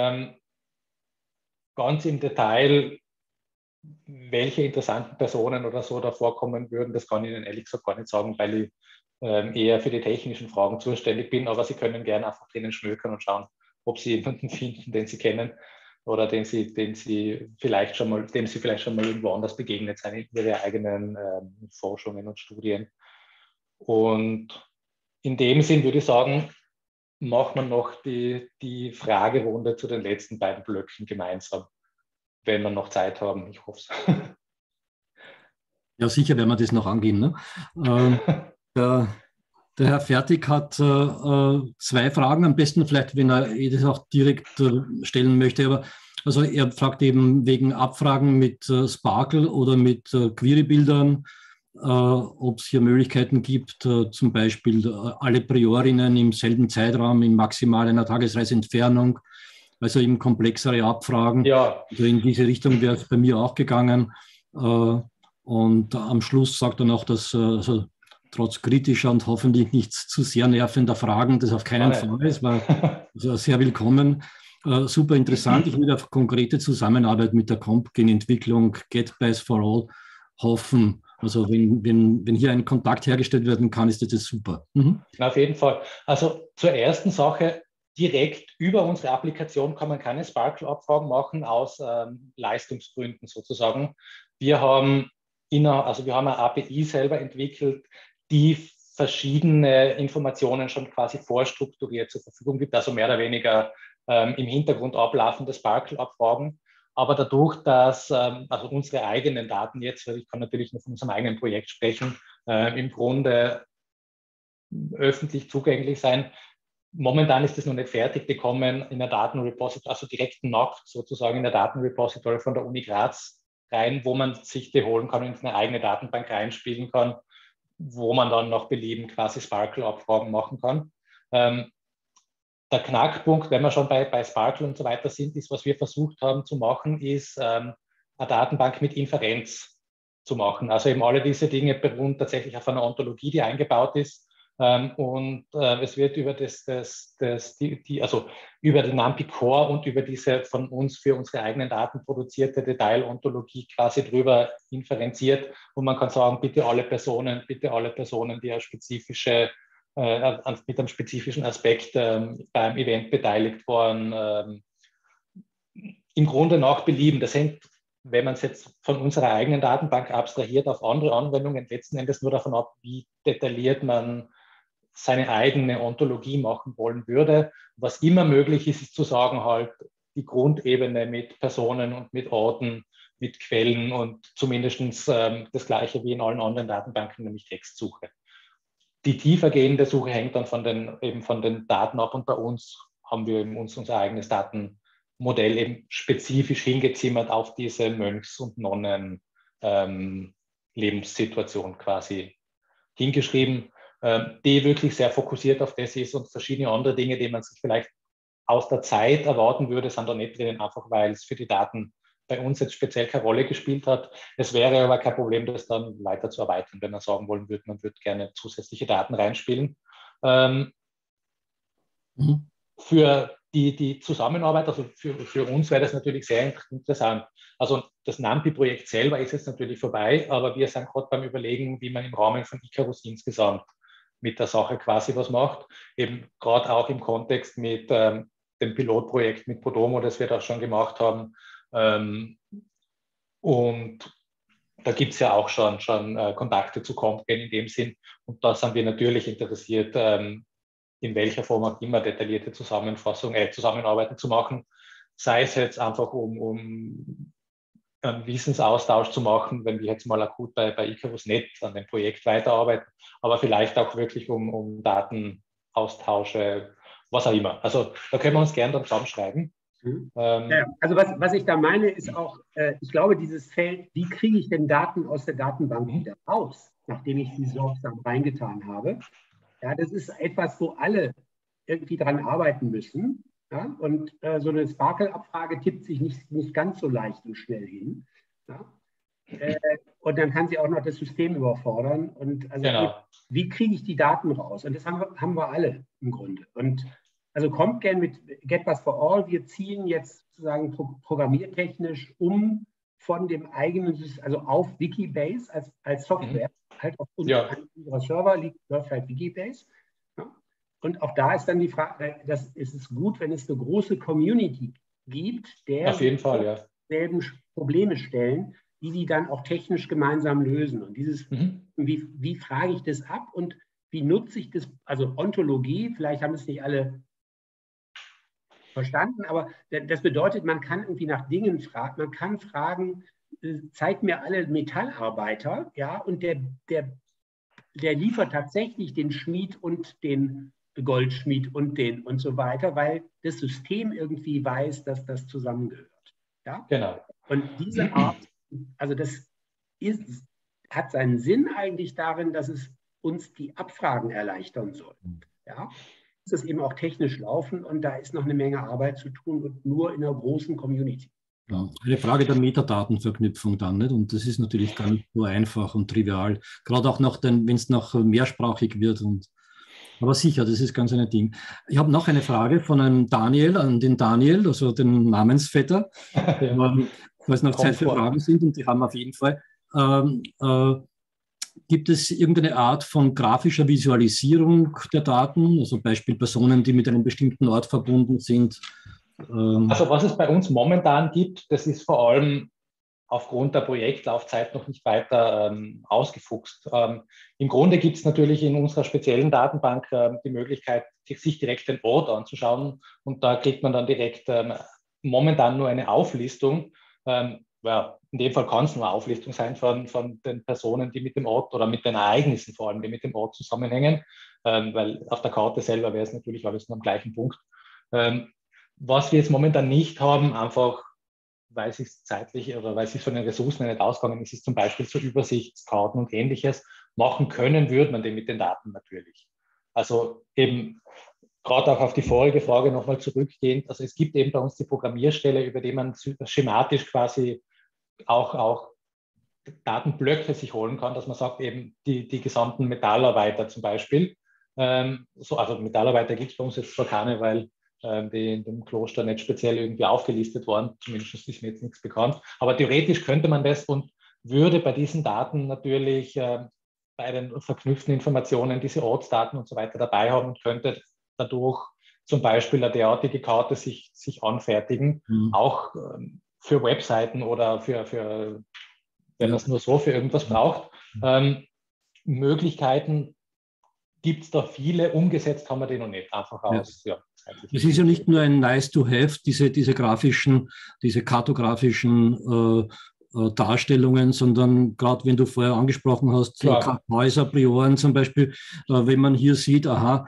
Speaker 4: Ganz im Detail, welche interessanten Personen oder so da vorkommen würden, das kann ich Ihnen ehrlich gesagt gar nicht sagen, weil ich eher für die technischen Fragen zuständig bin, aber Sie können gerne einfach drinnen schmökern und schauen, ob Sie jemanden finden, den Sie kennen oder dem Sie vielleicht schon mal irgendwo anders begegnet sind in Ihren eigenen Forschungen und Studien. Und in dem Sinn würde ich sagen, macht man noch die Fragerunde zu den letzten beiden Blöcken gemeinsam, wenn wir noch Zeit haben. Ich hoffe es.
Speaker 3: Ja, sicher werden wir das noch angehen. Ne? Der Herr Fertig hat zwei Fragen, am besten vielleicht, wenn er das auch direkt stellen möchte. Aber also er fragt eben wegen Abfragen mit Sparkle oder mit Query-Bildern ob es hier Möglichkeiten gibt, zum Beispiel alle Priorinnen im selben Zeitraum in maximal einer Tagesreiseentfernung, also eben komplexere Abfragen.
Speaker 4: Ja.
Speaker 3: Also in diese Richtung wäre es bei mir auch gegangen. Und am Schluss sagt er noch, dass also trotz kritischer und hoffentlich nicht zu sehr nervender Fragen das auf keinen Fall ist, war also sehr willkommen. Super interessant. Ich würde auf konkrete Zusammenarbeit mit der Comp-Gen-Entwicklung GetBase for All hoffen. Also wenn hier ein Kontakt hergestellt werden kann, ist das super.
Speaker 4: Auf jeden Fall. Also zur ersten Sache, direkt über unsere Applikation kann man keine Sparkle-Abfragen machen aus Leistungsgründen sozusagen. Wir haben eine API selber entwickelt, die verschiedene Informationen schon quasi vorstrukturiert zur Verfügung gibt, also mehr oder weniger im Hintergrund ablaufende Sparkle-Abfragen. Aber dadurch, dass also unsere eigenen Daten jetzt, weil ich kann natürlich nur von unserem eigenen Projekt sprechen, im Grunde öffentlich zugänglich sein. Momentan ist das noch nicht fertig. Die kommen in der Datenrepository, also direkt nackt sozusagen in der Datenrepository von der Uni Graz rein, wo man sich die holen kann und in eine eigene Datenbank reinspielen kann, wo man dann nach Belieben quasi Sparkle-Abfragen machen kann. Der Knackpunkt, wenn wir schon bei Sparkle und so weiter sind, ist, was wir versucht haben zu machen, ist eine Datenbank mit Inferenz zu machen. Also eben alle diese Dinge beruhen tatsächlich auf einer Ontologie, die eingebaut ist. Es wird über über den NumPy Core und über diese von uns für unsere eigenen Daten produzierte Detailontologie quasi drüber inferenziert. Und man kann sagen, bitte alle Personen, die eine spezifische mit einem spezifischen Aspekt beim Event beteiligt waren, im Grunde nach Belieben. Das hängt, wenn man es jetzt von unserer eigenen Datenbank abstrahiert, auf andere Anwendungen letzten Endes nur davon ab, wie detailliert man seine eigene Ontologie machen wollen würde. Was immer möglich ist, ist zu sagen, halt die Grundebene mit Personen und mit Orten, mit Quellen und zumindest das Gleiche wie in allen anderen Datenbanken, nämlich Textsuche. Die tiefergehende Suche hängt dann von den Daten ab und bei uns haben wir eben unser eigenes Datenmodell eben spezifisch hingezimmert auf diese Mönchs- und Nonnen-Lebenssituation quasi hingeschrieben, die wirklich sehr fokussiert auf das ist und verschiedene andere Dinge, die man sich vielleicht aus der Zeit erwarten würde, sind da nicht drin, einfach weil es für die Daten bei uns jetzt speziell keine Rolle gespielt hat. Es wäre aber kein Problem, das dann weiter zu erweitern, wenn man sagen wollen würde, man würde gerne zusätzliche Daten reinspielen. Für die Zusammenarbeit, also für uns wäre das natürlich sehr interessant. Also das NumPy-Projekt selber ist jetzt natürlich vorbei, aber wir sind gerade beim Überlegen, wie man im Rahmen von Icarus insgesamt mit der Sache quasi was macht. Eben gerade auch im Kontext mit dem Pilotprojekt mit Podomo, das wir da schon gemacht haben. Und da gibt es ja auch schon Kontakte zu CompGen in dem Sinn. Und da sind wir natürlich interessiert, in welcher Form auch immer detaillierte Zusammenarbeiten zu machen. Sei es jetzt einfach, um einen Wissensaustausch zu machen, wenn wir jetzt mal akut bei Icarus nicht an dem Projekt weiterarbeiten, aber vielleicht auch wirklich um Datenaustausche, was auch immer. Also da können wir uns gerne dann zusammenschreiben.
Speaker 5: Ja, also was ich da meine, ist auch, ich glaube, dieses Feld, wie kriege ich denn Daten aus der Datenbank wieder raus, nachdem ich sie sorgsam reingetan habe, ja, das ist etwas, wo alle irgendwie dran arbeiten müssen. Ja? Und so eine Sparkle-Abfrage tippt sich nicht ganz so leicht und schnell hin. Ja? Und dann kann sie auch noch das System überfordern. Und also wie kriege ich die Daten raus? Und das haben wir alle im Grunde. Und also CompGen mit GetBus for All, wir ziehen jetzt sozusagen programmiertechnisch von dem eigenen, also auf Wikibase als Software, halt auf unserer Server läuft halt Wikibase. Ja. Und auch da ist dann die Frage, ist es gut, wenn es eine große Community gibt, der
Speaker 4: auf jeden Fall,
Speaker 5: selben Probleme stellen, die dann auch technisch gemeinsam lösen. Und dieses, wie frage ich das ab und wie nutze ich das, also Ontologie, vielleicht haben es nicht alle verstanden, aber das bedeutet, man kann irgendwie nach Dingen fragen, man kann fragen, zeig mir alle Metallarbeiter, ja, und der liefert tatsächlich den Schmied und den Goldschmied und so weiter, weil das System irgendwie weiß, dass das zusammengehört. Ja?
Speaker 4: Genau.
Speaker 5: Und diese Art, also das ist hat seinen Sinn eigentlich darin, dass es uns die Abfragen erleichtern soll. Ja? Es ist eben auch technisch laufen und da ist noch eine Menge Arbeit zu tun und nur in einer großen Community.
Speaker 3: Ja, eine Frage der Metadatenverknüpfung dann, nicht? Und das ist natürlich gar nicht so einfach und trivial, gerade auch noch, wenn es noch mehrsprachig wird. Aber sicher, das ist ganz ein Ding. Ich habe noch eine Frage von einem Daniel an den Daniel, also den Namensvetter. Falls noch Zeit für Fragen sind, und die haben wir auf jeden Fall. Gibt es irgendeine Art von grafischer Visualisierung der Daten, also Beispiel Personen, die mit einem bestimmten Ort verbunden sind?
Speaker 4: Also was es bei uns momentan gibt, das ist vor allem aufgrund der Projektlaufzeit noch nicht weiter ausgefuchst. Im Grunde gibt es natürlich in unserer speziellen Datenbank die Möglichkeit, sich direkt den Ort anzuschauen, und da kriegt man dann direkt momentan nur eine Auflistung. Ja, in dem Fall kann es nur eine Auflistung sein von den Personen, die mit dem Ort oder mit den Ereignissen vor allem, die mit dem Ort zusammenhängen, weil auf der Karte selber wäre es natürlich alles nur am gleichen Punkt. Was wir jetzt momentan nicht haben, einfach weil es sich zeitlich oder weil es sich von den Ressourcen nicht ausgegangen ist, ist zum Beispiel so Übersichtskarten und Ähnliches. Machen können würde man den mit den Daten natürlich. Also eben gerade auch auf die vorige Frage nochmal zurückgehend. Also es gibt eben bei uns die Programmierstelle, über die man schematisch quasi auch Datenblöcke sich holen kann, dass man sagt, eben die gesamten Metallarbeiter zum Beispiel. Also Metallarbeiter gibt es bei uns jetzt zwar keine, weil die in dem Kloster nicht speziell irgendwie aufgelistet waren. Zumindest ist mir jetzt nichts bekannt. Aber theoretisch könnte man das und würde bei diesen Daten natürlich bei den verknüpften Informationen diese Ortsdaten und so weiter dabei haben und könnte dadurch zum Beispiel eine derartige Karte sich anfertigen, auch für Webseiten oder für wenn man es nur so für irgendwas braucht. Möglichkeiten gibt es da viele, umgesetzt haben wir die noch nicht, einfach aus. Ja.
Speaker 3: Es ist ja nicht nur ein nice to have, diese kartografischen Darstellungen, sondern gerade wenn du vorher angesprochen hast, Karthäuser-Prioren zum Beispiel, wenn man hier sieht, aha,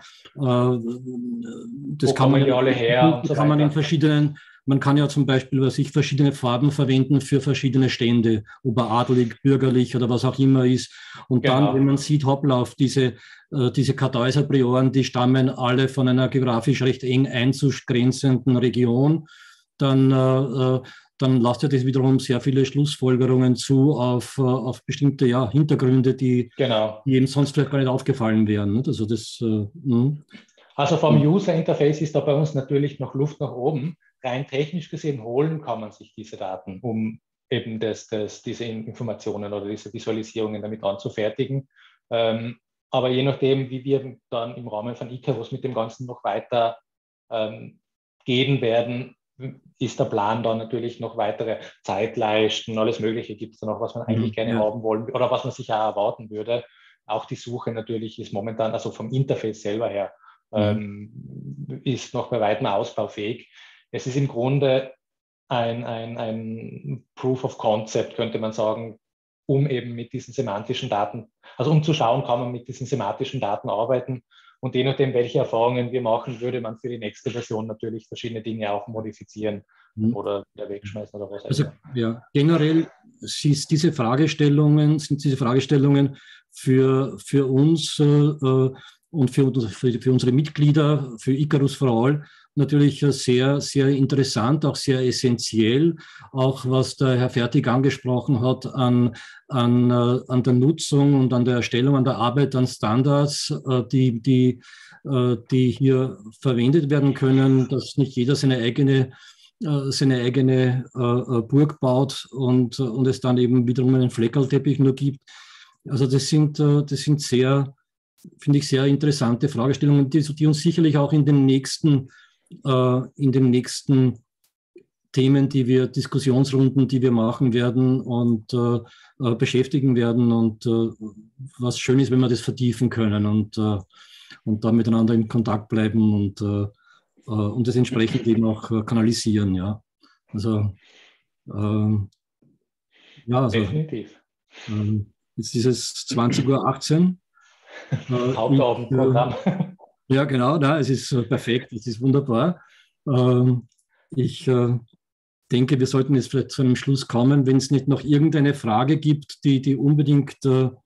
Speaker 3: das kann man ja alle her und so kann man in verschiedenen. Man kann ja zum Beispiel verschiedene Farben verwenden für verschiedene Stände, ob er adelig, bürgerlich oder was auch immer ist. Und dann, wenn man sieht, hoppla, auf diese Karthäuser-Prioren, die stammen alle von einer geografisch recht eng einzugrenzenden Region, dann lasst ja das wiederum sehr viele Schlussfolgerungen zu auf bestimmte Hintergründe, die eben sonst vielleicht gar nicht aufgefallen wären. Nicht? Also
Speaker 4: also vom User-Interface ist da bei uns natürlich noch Luft nach oben. Rein technisch gesehen holen kann man sich diese Daten, um eben diese Informationen oder diese Visualisierungen damit anzufertigen. Aber je nachdem, wie wir dann im Rahmen von Icarus mit dem Ganzen noch weiter gehen werden, ist der Plan dann natürlich noch weitere Zeitleisten, alles Mögliche gibt es da noch, was man eigentlich gerne haben wollen oder was man sich auch erwarten würde. Auch die Suche natürlich ist momentan, also vom Interface selber her, ist noch bei weitem ausbaufähig. Es ist im Grunde ein Proof of Concept, könnte man sagen, um eben mit diesen semantischen Daten, also um zu schauen, kann man mit diesen semantischen Daten arbeiten. Und je nachdem, welche Erfahrungen wir machen, würde man für die nächste Version natürlich verschiedene Dinge auch modifizieren oder wieder wegschmeißen oder was auch immer.
Speaker 3: Also, generell sind diese Fragestellungen für uns und für unsere Mitglieder, für Icarus for All, natürlich sehr, sehr interessant, auch sehr essentiell, auch was der Herr Fertig angesprochen hat an der Nutzung und an der Erstellung, an der Arbeit an Standards, die hier verwendet werden können, dass nicht jeder seine eigene Burg baut und es dann eben wiederum einen Fleckerlteppich nur gibt. Also das sind sehr, finde ich, sehr interessante Fragestellungen, die uns sicherlich auch in den nächsten Themen, Diskussionsrunden, die wir machen werden und beschäftigen werden und was schön ist, wenn wir das vertiefen können und da miteinander in Kontakt bleiben und das entsprechend eben auch kanalisieren, ja. Also
Speaker 4: definitiv.
Speaker 3: Jetzt ist es 20:18 Uhr.
Speaker 4: Hauptabendprogramm.
Speaker 3: Ja, genau, es ist perfekt, es ist wunderbar. Ich denke, wir sollten jetzt vielleicht zu einem Schluss kommen, wenn es nicht noch irgendeine Frage gibt, die unbedingt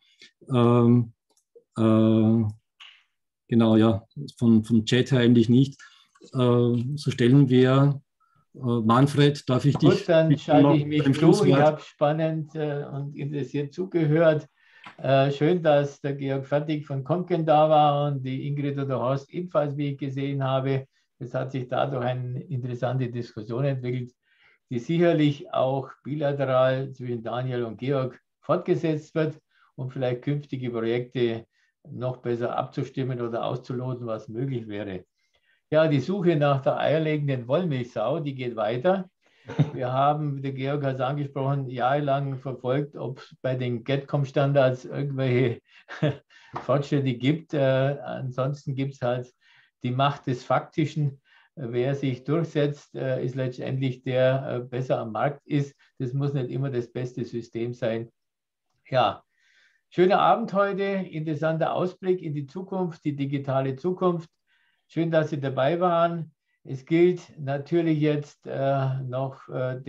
Speaker 3: genau, ja, vom Chat her eigentlich nicht. So stellen wir, Manfred, darf ich dich...
Speaker 1: Gut, dann schalte ich mich zu. Ich
Speaker 3: habe
Speaker 1: habe spannend und interessiert zugehört. Schön, dass der Georg Fertig von Konken da war und die Ingrid oder Horst ebenfalls, wie ich gesehen habe. Es hat sich dadurch eine interessante Diskussion entwickelt, die sicherlich auch bilateral zwischen Daniel und Georg fortgesetzt wird, um vielleicht künftige Projekte noch besser abzustimmen oder auszuloten, was möglich wäre. Ja, die Suche nach der eierlegenden Wollmilchsau, die geht weiter. Wir haben, der Georg hat es angesprochen, jahrelang verfolgt, ob es bei den GetCom-Standards irgendwelche Fortschritte gibt. Ansonsten gibt es halt die Macht des Faktischen. Wer sich durchsetzt, ist letztendlich der besser am Markt ist. Das muss nicht immer das beste System sein. Ja, schöner Abend heute, interessanter Ausblick in die Zukunft, die digitale Zukunft. Schön, dass Sie dabei waren. Es gilt natürlich jetzt noch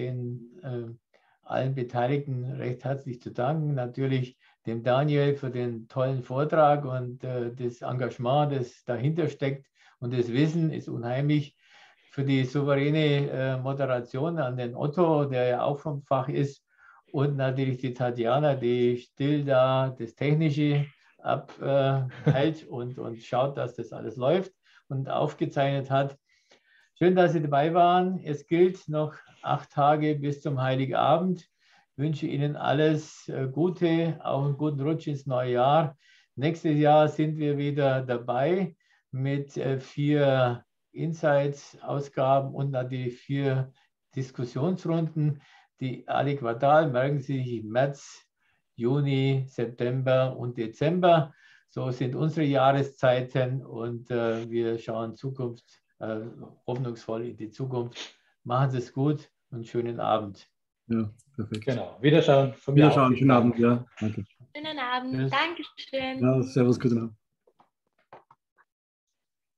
Speaker 1: allen Beteiligten recht herzlich zu danken. Natürlich dem Daniel für den tollen Vortrag und das Engagement, das dahinter steckt. Und das Wissen ist unheimlich. Für die souveräne Moderation an den Otto, der ja auch vom Fach ist. Und natürlich die Tatjana, die still da das Technische abhält und schaut, dass das alles läuft und aufgezeichnet hat. Schön, dass Sie dabei waren. Es gilt noch 8 Tage bis zum Heiligabend. Ich wünsche Ihnen alles Gute, auch einen guten Rutsch ins neue Jahr. Nächstes Jahr sind wir wieder dabei mit 4 Insights-Ausgaben und natürlich 4 Diskussionsrunden, die alle Quartal, merken Sie sich, im März, Juni, September und Dezember. So sind unsere Jahreszeiten und wir schauen hoffnungsvoll in die Zukunft. Machen Sie es gut und schönen Abend.
Speaker 3: Ja, perfekt.
Speaker 4: Genau. Wiederschauen.
Speaker 3: Von mir auch. Schönen Abend. Ja, danke.
Speaker 2: Schönen Abend.
Speaker 1: Tschüss.
Speaker 2: Dankeschön.
Speaker 3: Ja, servus, guten Abend.